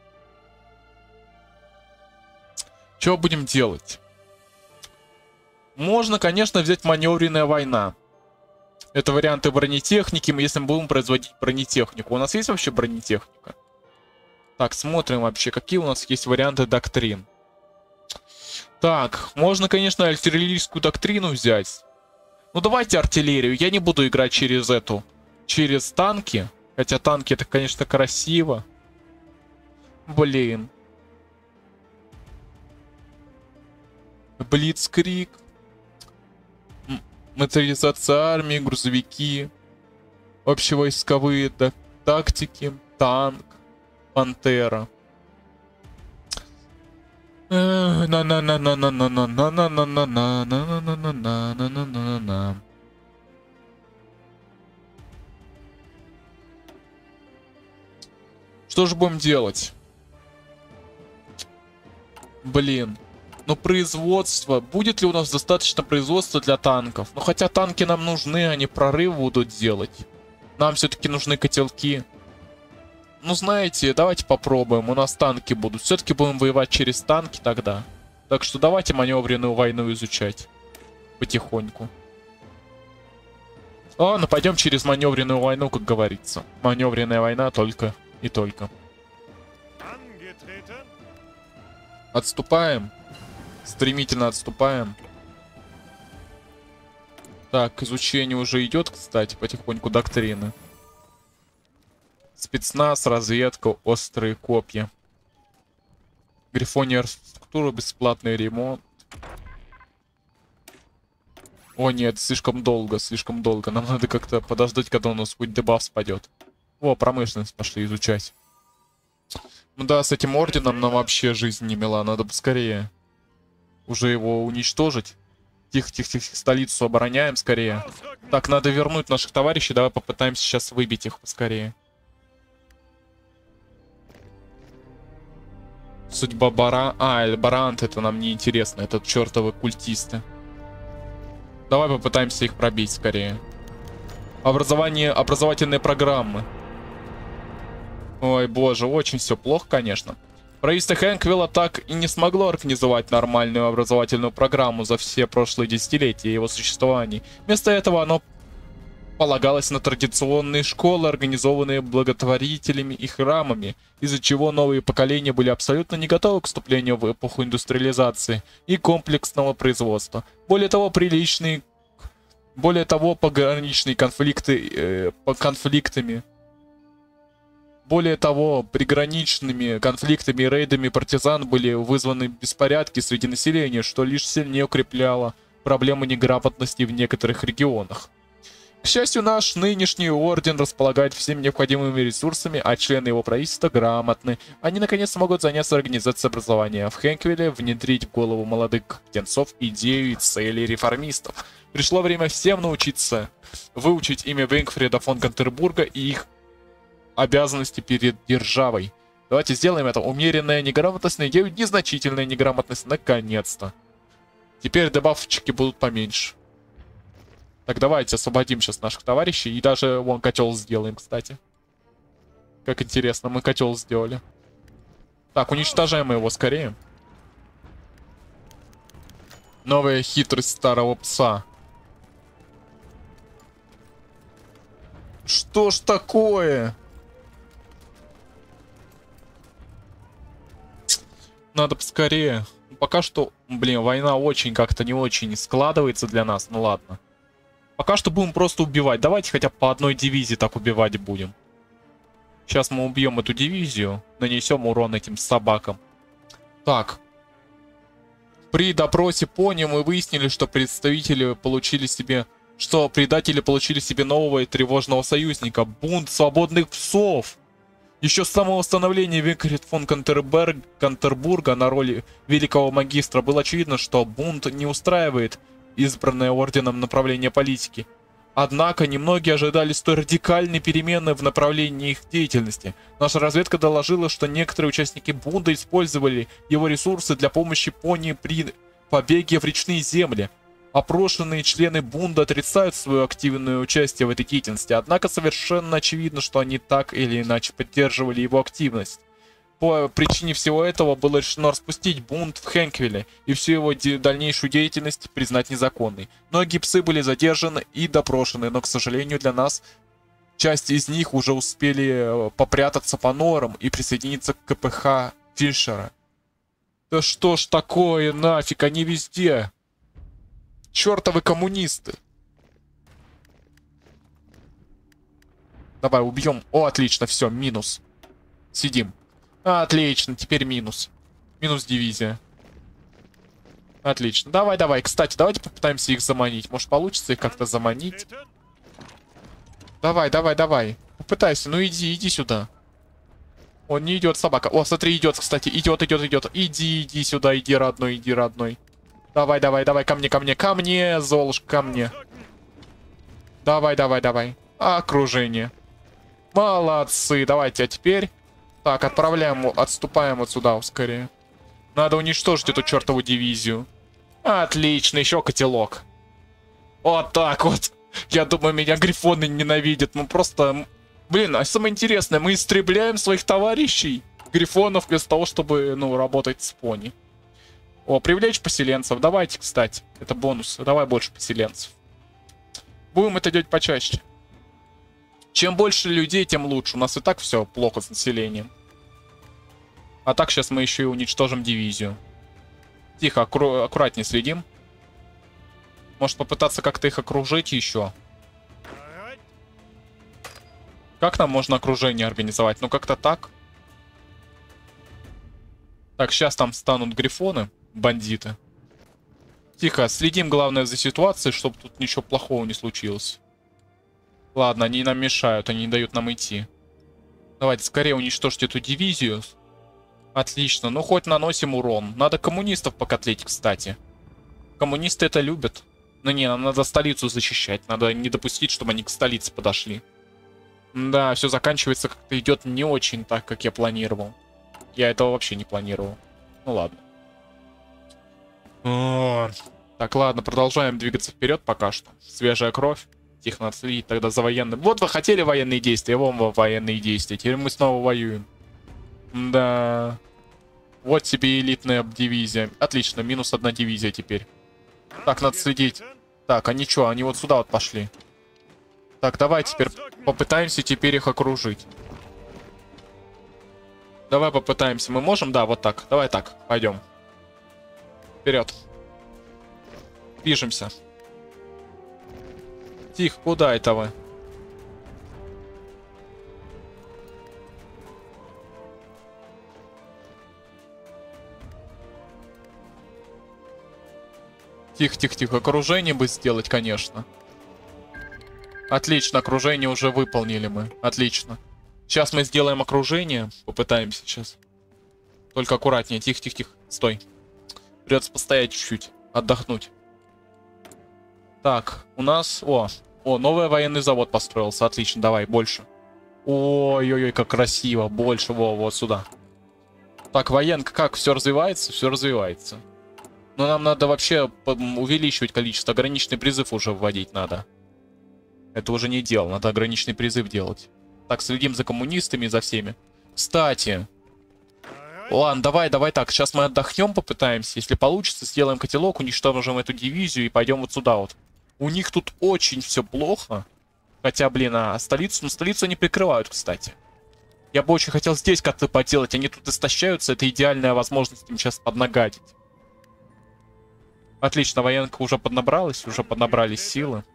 Что будем делать? Можно, конечно, взять маневренная война. Это варианты бронетехники, если мы будем производить бронетехнику. У нас есть вообще бронетехника? Так, смотрим вообще, какие у нас есть варианты доктрин. Так, можно, конечно, артиллерийскую доктрину взять. Ну, давайте артиллерию. Я не буду играть через эту. Через танки. Хотя танки, это, конечно, красиво. Блин. Блицкриг. Моторизация армии, грузовики. Общевойсковые тактики. Танк. Пантера. Что же будем делать? Блин. Ну, производство. Будет ли у нас достаточно производства для танков? Ну, хотя танки нам нужны, они прорыв будут делать. Нам все-таки нужны котелки. Ну, знаете, давайте попробуем. У нас танки будут. Все-таки будем воевать через танки тогда. Так что давайте маневренную войну изучать. Потихоньку. Ладно, пойдем через маневренную войну, как говорится. Маневренная война только и только. Отступаем. Стремительно отступаем. Так, изучение уже идет, кстати, потихоньку доктрины. Спецназ, разведка, острые копья. Грифония архитектура, бесплатный ремонт. О нет, слишком долго, слишком долго. Нам надо как-то подождать, когда у нас будет дебаф спадет. О, промышленность пошли изучать. Ну да, с этим орденом нам вообще жизнь не мила. Надо поскорее уже его уничтожить. Тихо, тихо, тихо, столицу обороняем скорее. Так, надо вернуть наших товарищей. Давай попытаемся сейчас выбить их поскорее. Судьба Баран... Эльбарант, это нам не интересно. Это чертовы культисты. Давай попытаемся их пробить скорее. Образовательные программы. Ой, боже, очень все плохо, конечно. Правительство Хэнквилла так и не смогло организовать нормальную образовательную программу за все прошлые десятилетия его существования. Вместо этого оно полагалось на традиционные школы, организованные благотворителями и храмами, из-за чего новые поколения были абсолютно не готовы к вступлению в эпоху индустриализации и комплексного производства. Более того, пограничные конфликты приграничными конфликтами и рейдами партизан были вызваны беспорядки среди населения, что лишь сильнее укрепляло проблему неграмотности в некоторых регионах. К счастью, наш нынешний орден располагает всеми необходимыми ресурсами, а члены его правительства грамотны. Они наконец смогут заняться организацией образования в Хэнквилле, внедрить в голову молодых птенцов идею и цели реформистов. Пришло время всем научиться выучить имя Вейнгфрида фон Кантербурга и их обязанности перед державой. Давайте сделаем это. Умеренная неграмотность на идею, незначительная неграмотность. Наконец-то. Теперь дебафчики будут поменьше. Так, давайте освободим сейчас наших товарищей. И даже вон котел сделаем, кстати. Как интересно, мы котел сделали. Так, уничтожаем его скорее. Новая хитрость старого пса. Что ж такое? Надо поскорее. Пока что, блин, война очень как-то не очень складывается для нас. Ну ладно. Пока что будем просто убивать. Давайте хотя бы по одной дивизии так убивать будем. Сейчас мы убьем эту дивизию. Нанесем урон этим собакам. Так. При допросе пони мы выяснили, что предатели получили себе нового и тревожного союзника. Бунт свободных псов. Еще с самого становления Вейнгфрид фон Кантербурга на роли великого магистра было очевидно, что бунт не устраивает избранное орденом направление политики. Однако немногие ожидали столь радикальной перемены в направлении их деятельности. Наша разведка доложила, что некоторые участники бунта использовали его ресурсы для помощи пони при побеге в речные земли. Опрошенные члены бунта отрицают свое активное участие в этой деятельности, однако совершенно очевидно, что они так или иначе поддерживали его активность. По причине всего этого было решено распустить бунт в Хэнквилле и всю его дальнейшую деятельность признать незаконной. Многие псы были задержаны и допрошены, но, к сожалению, для нас часть из них уже успели попрятаться по норам и присоединиться к КПХ Фишера. Да что ж такое, нафиг, они везде. Чёртовы коммунисты. Давай, убьем. О, отлично, все, минус. Сидим. Отлично, теперь минус. Минус дивизия. Отлично. Давай, давай. Кстати, давайте попытаемся их заманить. Может, получится их как-то заманить? Давай, давай, давай. Попытайся. Ну иди сюда. Он не идет, собака. О, смотри, идет, кстати. Идет. Иди сюда, иди, родной. Давай, давай, ко мне, Золушка, ко мне. Давай. Окружение. Молодцы. Давайте, а теперь... Так, отступаем вот сюда скорее. Надо уничтожить эту чертову дивизию. Отлично, еще котелок. Вот так вот. Я думаю, меня грифоны ненавидят. Мы просто... Блин, а самое интересное, мы истребляем своих товарищей. Грифонов вместо того, чтобы, работать с пони. О, привлечь поселенцев. Давайте, кстати. Это бонус. Давай больше поселенцев. Будем это делать почаще. Чем больше людей, тем лучше. У нас и так все плохо с населением. А так сейчас мы еще и уничтожим дивизию. Тихо, аккуратнее следим. Может попытаться как-то их окружить еще. Как нам можно окружение организовать? Ну как-то так. Так, сейчас там станут грифоны, бандиты. Тихо, следим, главное, за ситуацией, чтобы тут ничего плохого не случилось. Ладно, они нам мешают, они не дают нам идти. Давайте скорее уничтожьте эту дивизию. Отлично, ну хоть наносим урон. Надо коммунистов покотлить, кстати. Коммунисты это любят. Ну не, нам надо столицу защищать. Надо не допустить, чтобы они к столице подошли. Да, все заканчивается как-то идет не очень так, как я планировал. Я этого вообще не планировал. Ну ладно. Так, ладно, продолжаем двигаться вперед пока что. Свежая кровь. Тихо, надо следить тогда за военным. Вот вы хотели военные действия, вон военные действия. Теперь мы снова воюем. Да. Вот тебе элитная дивизия. Отлично, минус одна дивизия теперь. Так, надо следить. Так, они что? Они вот сюда вот пошли. Так, давай теперь попытаемся теперь их окружить. Давай попытаемся. Мы можем? Да, вот так. Давай так, пойдем. Вперед. Движемся. Тихо, куда это вы? Тихо. Окружение бы сделать, конечно. Отлично, окружение уже выполнили мы. Отлично. Сейчас мы сделаем окружение. Попытаемся сейчас. Только аккуратнее. Тихо. Стой. Придется постоять чуть-чуть. Отдохнуть. Так, у нас... О, новый военный завод построился. Отлично, давай, больше. Ой-ой-ой, как красиво. Больше, вот сюда. Так, военка как? Все развивается? Все развивается. Но нам надо вообще увеличивать количество. Ограниченный призыв уже вводить надо. Это уже не дело. Надо ограниченный призыв делать. Так, следим за коммунистами, за всеми. Кстати. Ладно, давай так. Сейчас мы отдохнем, попытаемся. Если получится, сделаем котелок, уничтожим эту дивизию и пойдем вот сюда вот. У них тут очень все плохо. Хотя, блин, столицу они прикрывают, кстати. Я бы очень хотел здесь как-то поделать. Они тут истощаются. Это идеальная возможность им сейчас поднагадить. Отлично, военка уже поднабралась. Уже поднабрались силы.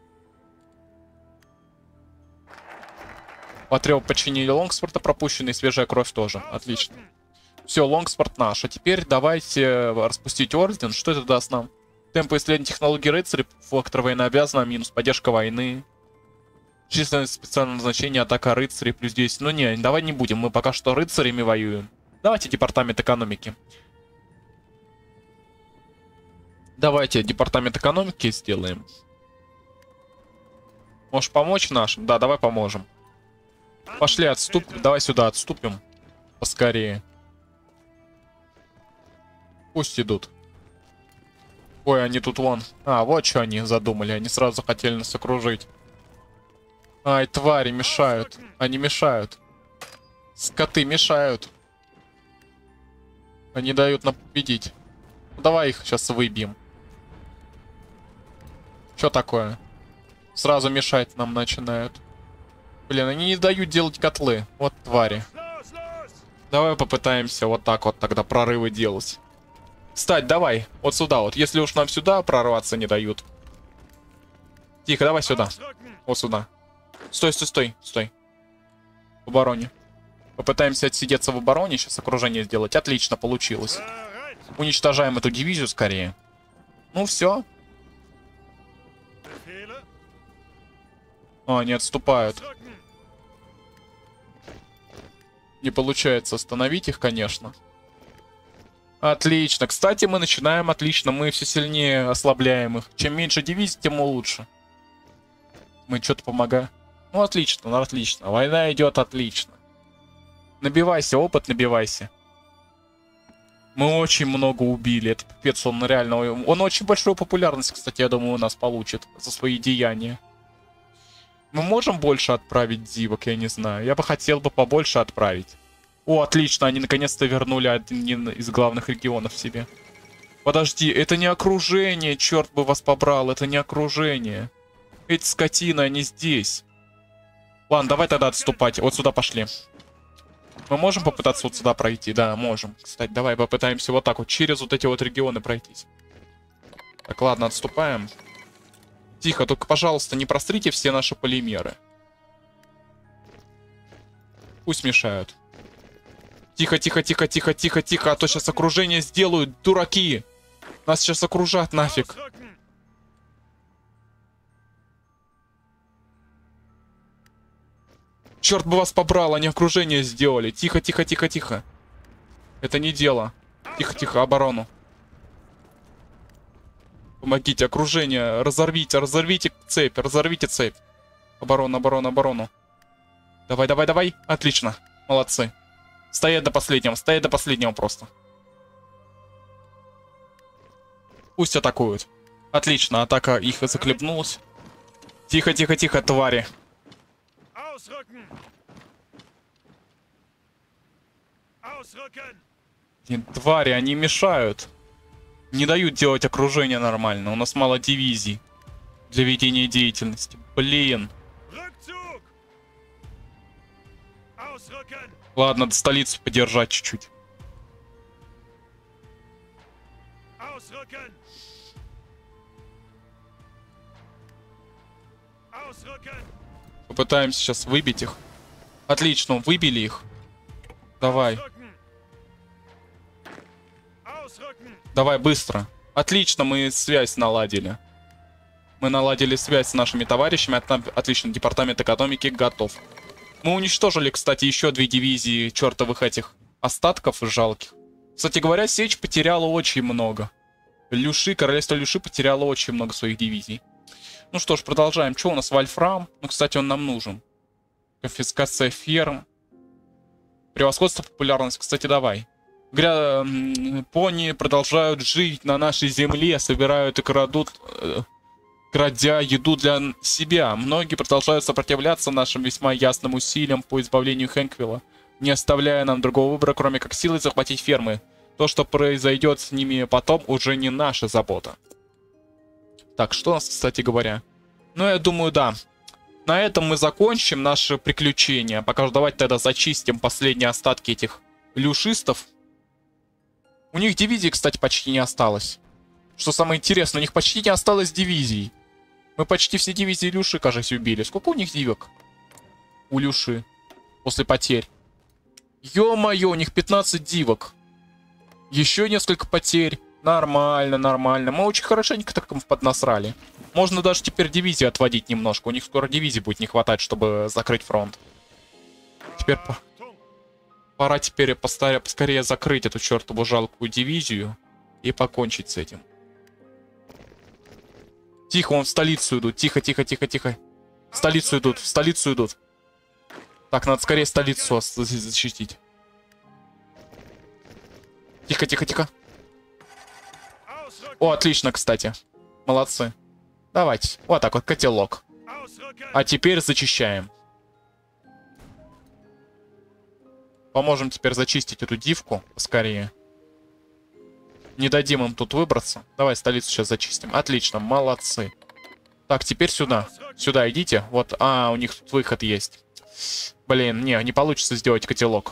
Патриот починили Лонгспорта, пропущенный, свежая кровь тоже. Отлично. Все, Лонгспорт наш. А теперь давайте распустить орден. Что это даст нам? Темпы исследования технологий рыцарей, фактор военнообязанного, минус поддержка войны. Численность специального назначения, атака рыцарей, плюс 10. Ну не, давай не будем, мы пока что рыцарями воюем. Давайте департамент экономики. Давайте департамент экономики сделаем. Можешь помочь нашим? Да, давай поможем. Пошли, отступим. Давай сюда отступим. Поскорее. Пусть идут. Ой, они тут вон. А, вот что они задумали. Они сразу хотели нас окружить. Ай, твари мешают. Они мешают. Скоты мешают. Они дают нам победить. Ну, давай их сейчас выбьем. Что такое? Сразу мешать нам начинают. Блин, они не дают делать котлы. Вот твари. Давай попытаемся вот так вот тогда прорывы делать. Кстати, давай, вот сюда вот. Если уж нам сюда прорваться не дают. Тихо, давай сюда. Вот сюда. Стой, стой, стой, стой. В обороне. Попытаемся отсидеться в обороне, сейчас окружение сделать. Отлично, получилось. Уничтожаем эту дивизию скорее. Ну все. О, они отступают. Не получается остановить их, конечно. Отлично. Кстати, мы начинаем отлично. Мы все сильнее ослабляем их. Чем меньше дивизий, тем лучше. Мы что-то помогаем. Ну, отлично, ну, отлично. Война идет отлично. Набивайся, опыт набивайся. Мы очень много убили. Это пипец, он реально... Он очень большую популярность, кстати, я думаю, у нас получит за свои деяния. Мы можем больше отправить дивок, я не знаю. Я бы хотел бы побольше отправить. О, отлично, они наконец-то вернули один из главных регионов себе. Подожди, это не окружение, черт бы вас побрал, это не окружение. Эти скотины, они здесь. Ладно, давай тогда отступать. Вот сюда пошли. Мы можем попытаться вот сюда пройти? Да, можем. Кстати, давай попытаемся вот так вот через вот эти вот регионы пройтись. Так, ладно, отступаем. Тихо, только, пожалуйста, не прострите все наши полимеры. Пусть мешают. Тихо, тихо, тихо, тихо, тихо, тихо, а то сейчас окружение сделают, дураки. Нас сейчас окружат нафиг. Черт бы вас побрал, они окружение сделали. Тихо, тихо, тихо, тихо. Это не дело. Тихо, тихо, оборону. Помогите, окружение. Разорвите, разорвите цепь, разорвите цепь. Оборона, оборона, оборону. Давай, давай, давай. Отлично. Молодцы. Стоять до последнего просто. Пусть атакуют. Отлично, атака их захлебнулась. Тихо, тихо, тихо, твари. Твари, они мешают. Не дают делать окружение нормально. У нас мало дивизий для ведения деятельности. Блин. Ладно, до столицы подержать чуть-чуть. Попытаемся сейчас выбить их. Отлично, выбили их. Давай. Давай быстро. Отлично, мы связь наладили. Мы наладили связь с нашими товарищами. Отлично, департамент экономики готов. Мы уничтожили, кстати, еще 2 дивизии чертовых этих остатков жалких. Кстати говоря, Сечь потеряла очень много. Королевство Люши потеряло очень много своих дивизий. Ну что ж, продолжаем. Что у нас? Вольфрам? Ну, кстати, он нам нужен. Конфискация ферм. Превосходство, популярность. Кстати, давай. Пони продолжают жить на нашей земле, собирают и крадут, крадя еду для себя. Многие продолжают сопротивляться нашим весьма ясным усилиям по избавлению Хэнквилла, не оставляя нам другого выбора, кроме как силой захватить фермы. То, что произойдет с ними потом, уже не наша забота. Так, что у нас, кстати говоря? Ну, я думаю, да. На этом мы закончим наши приключения. Пока что давайте тогда зачистим последние остатки этих люшистов. У них дивизии, кстати, почти не осталось. Что самое интересное, у них почти не осталось дивизий. Мы почти все дивизии Люши, кажется, убили. Сколько у них дивок? У Люши. После потерь. Ё-моё, у них 15 дивок. Еще несколько потерь. Нормально, нормально. Мы очень хорошенько так поднасрали. Можно даже теперь дивизии отводить немножко. У них скоро дивизий будет не хватать, чтобы закрыть фронт. Теперь пора теперь поскорее закрыть эту чертову жалкую дивизию и покончить с этим. Тихо, вон в столицу идут. Тихо, тихо, тихо, тихо. В столицу идут, в столицу идут. Так, надо скорее столицу защитить. Тихо, тихо, тихо. О, отлично, кстати. Молодцы. Давайте. Вот так вот, котелок. А теперь зачищаем. Поможем теперь зачистить эту дивку поскорее. Не дадим им тут выбраться. Давай столицу сейчас зачистим. Отлично, молодцы. Так, теперь сюда. Сюда идите. Вот, у них тут выход есть. Блин, не получится сделать котелок.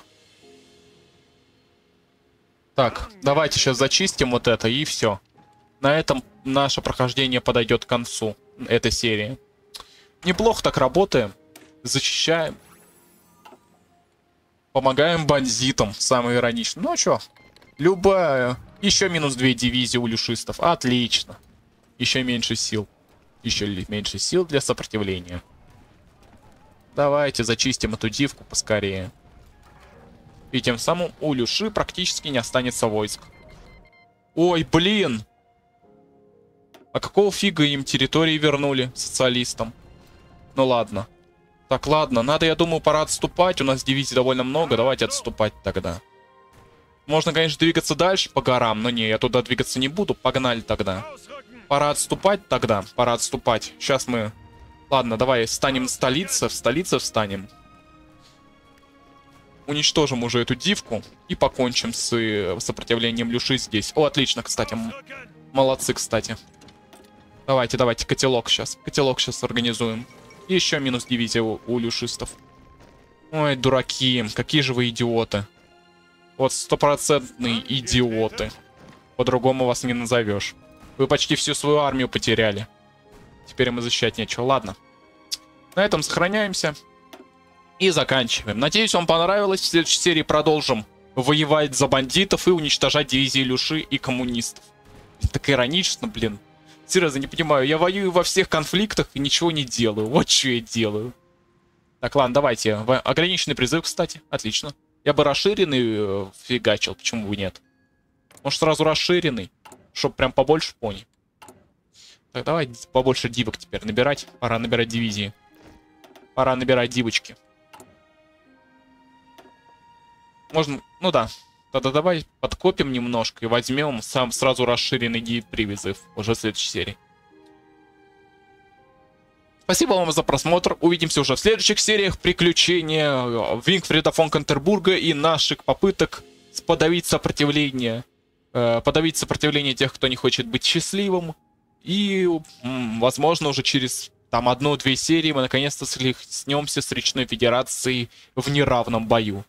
Так, давайте сейчас зачистим вот это и все. На этом наше прохождение подойдет к концу этой серии. Неплохо так работаем. Защищаем. Помогаем бандитам. Самое ироничное. Ну а чё? Любая. Еще минус 2 дивизии у люшистов. Отлично. Еще меньше сил. Еще меньше сил для сопротивления. Давайте зачистим эту дивку поскорее. И тем самым у Люши практически не останется войск. Ой, блин! А какого фига им территории вернули социалистам? Ну ладно. Так, ладно, надо, я думаю, пора отступать. У нас дивизий довольно много, давайте отступать тогда. Можно, конечно, двигаться дальше по горам, но не, я туда двигаться не буду. Погнали тогда. Пора отступать тогда, пора отступать. Сейчас мы... Ладно, давай встанем в столице встанем. Уничтожим уже эту дивку и покончим с сопротивлением Люши здесь. О, отлично, кстати. Молодцы, кстати. Давайте, котелок сейчас организуем. И еще минус дивизия у люшистов. Ой, дураки, какие же вы идиоты. Вот стопроцентные идиоты. По-другому вас не назовешь. Вы почти всю свою армию потеряли. Теперь мы защищать нечего. Ладно. На этом сохраняемся. И заканчиваем. Надеюсь, вам понравилось. В следующей серии продолжим воевать за бандитов и уничтожать дивизии Люши и коммунистов. Так иронично, блин. Серьезно, не понимаю. Я воюю во всех конфликтах и ничего не делаю. Вот что я делаю. Так, ладно, давайте. Ограниченный призыв, кстати. Отлично. Я бы расширенный фигачил. Почему бы нет? Может, сразу расширенный? Чтоб прям побольше пони. Так, давай побольше дивок теперь набирать. Пора набирать дивизии. Пора набирать дивочки. Можно... Ну да. Тогда давай подкопим немножко и возьмем сразу расширенный призыв уже в следующей серии. Спасибо вам за просмотр. Увидимся уже в следующих сериях приключения Вингфрида фон Кантербурга и наших попыток подавить сопротивление. Подавить сопротивление тех, кто не хочет быть счастливым. И, возможно, уже через там 1-2 серии мы наконец-то столкнемся с Речной Федерацией в неравном бою.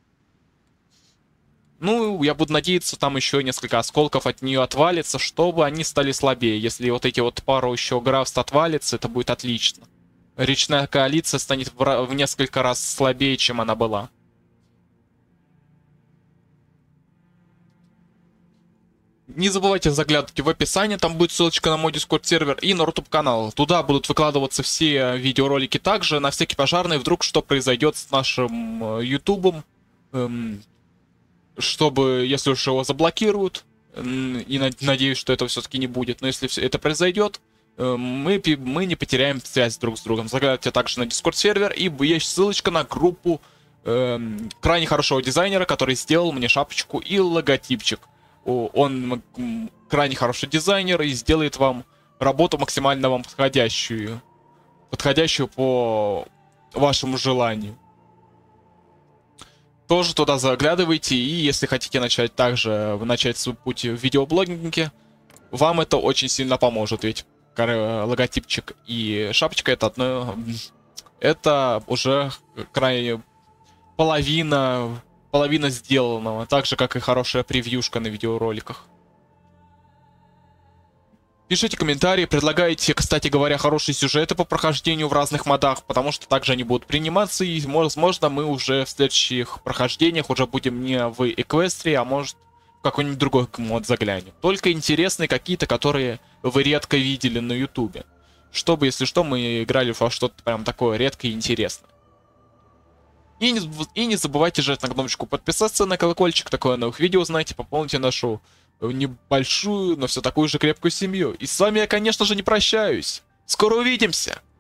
Ну, я буду надеяться, там еще несколько осколков от нее отвалится, чтобы они стали слабее. Если вот эти вот пару еще графств отвалится, это будет отлично. Речная коалиция станет в несколько раз слабее, чем она была. Не забывайте заглядывать в описание, там будет ссылочка на мой Discord сервер и на Рутуб канал. Туда будут выкладываться все видеоролики также, на всякий пожарный, вдруг что произойдет с нашим ютубом. Чтобы, если уж его заблокируют, и надеюсь, что этого все-таки не будет, но если это произойдет, мы не потеряем связь друг с другом. Заглядывайте также на Discord сервер, и есть ссылочка на группу крайне хорошего дизайнера, который сделал мне шапочку и логотипчик. Он крайне хороший дизайнер и сделает вам работу максимально вам подходящую по вашему желанию. Тоже туда заглядывайте, и если хотите начать свой путь в видеоблогинге, вам это очень сильно поможет, ведь логотипчик и шапочка это уже крайне половина сделанного, так же как и хорошая превьюшка на видеороликах. Пишите комментарии, предлагайте, кстати говоря, хорошие сюжеты по прохождению в разных модах, потому что также они будут приниматься, и, возможно, мы уже в следующих прохождениях уже будем не в Эквестрии, а может в какой-нибудь другой мод заглянем. Только интересные какие-то, которые вы редко видели на ютубе. Чтобы, если что, мы играли во что-то прям такое редкое и интересное. И не забывайте жать на кнопочку подписаться, на колокольчик, такое новых видео, знаете, пополните нашу небольшую, но все такую же крепкую семью. И с вами я, конечно же, не прощаюсь. Скоро увидимся!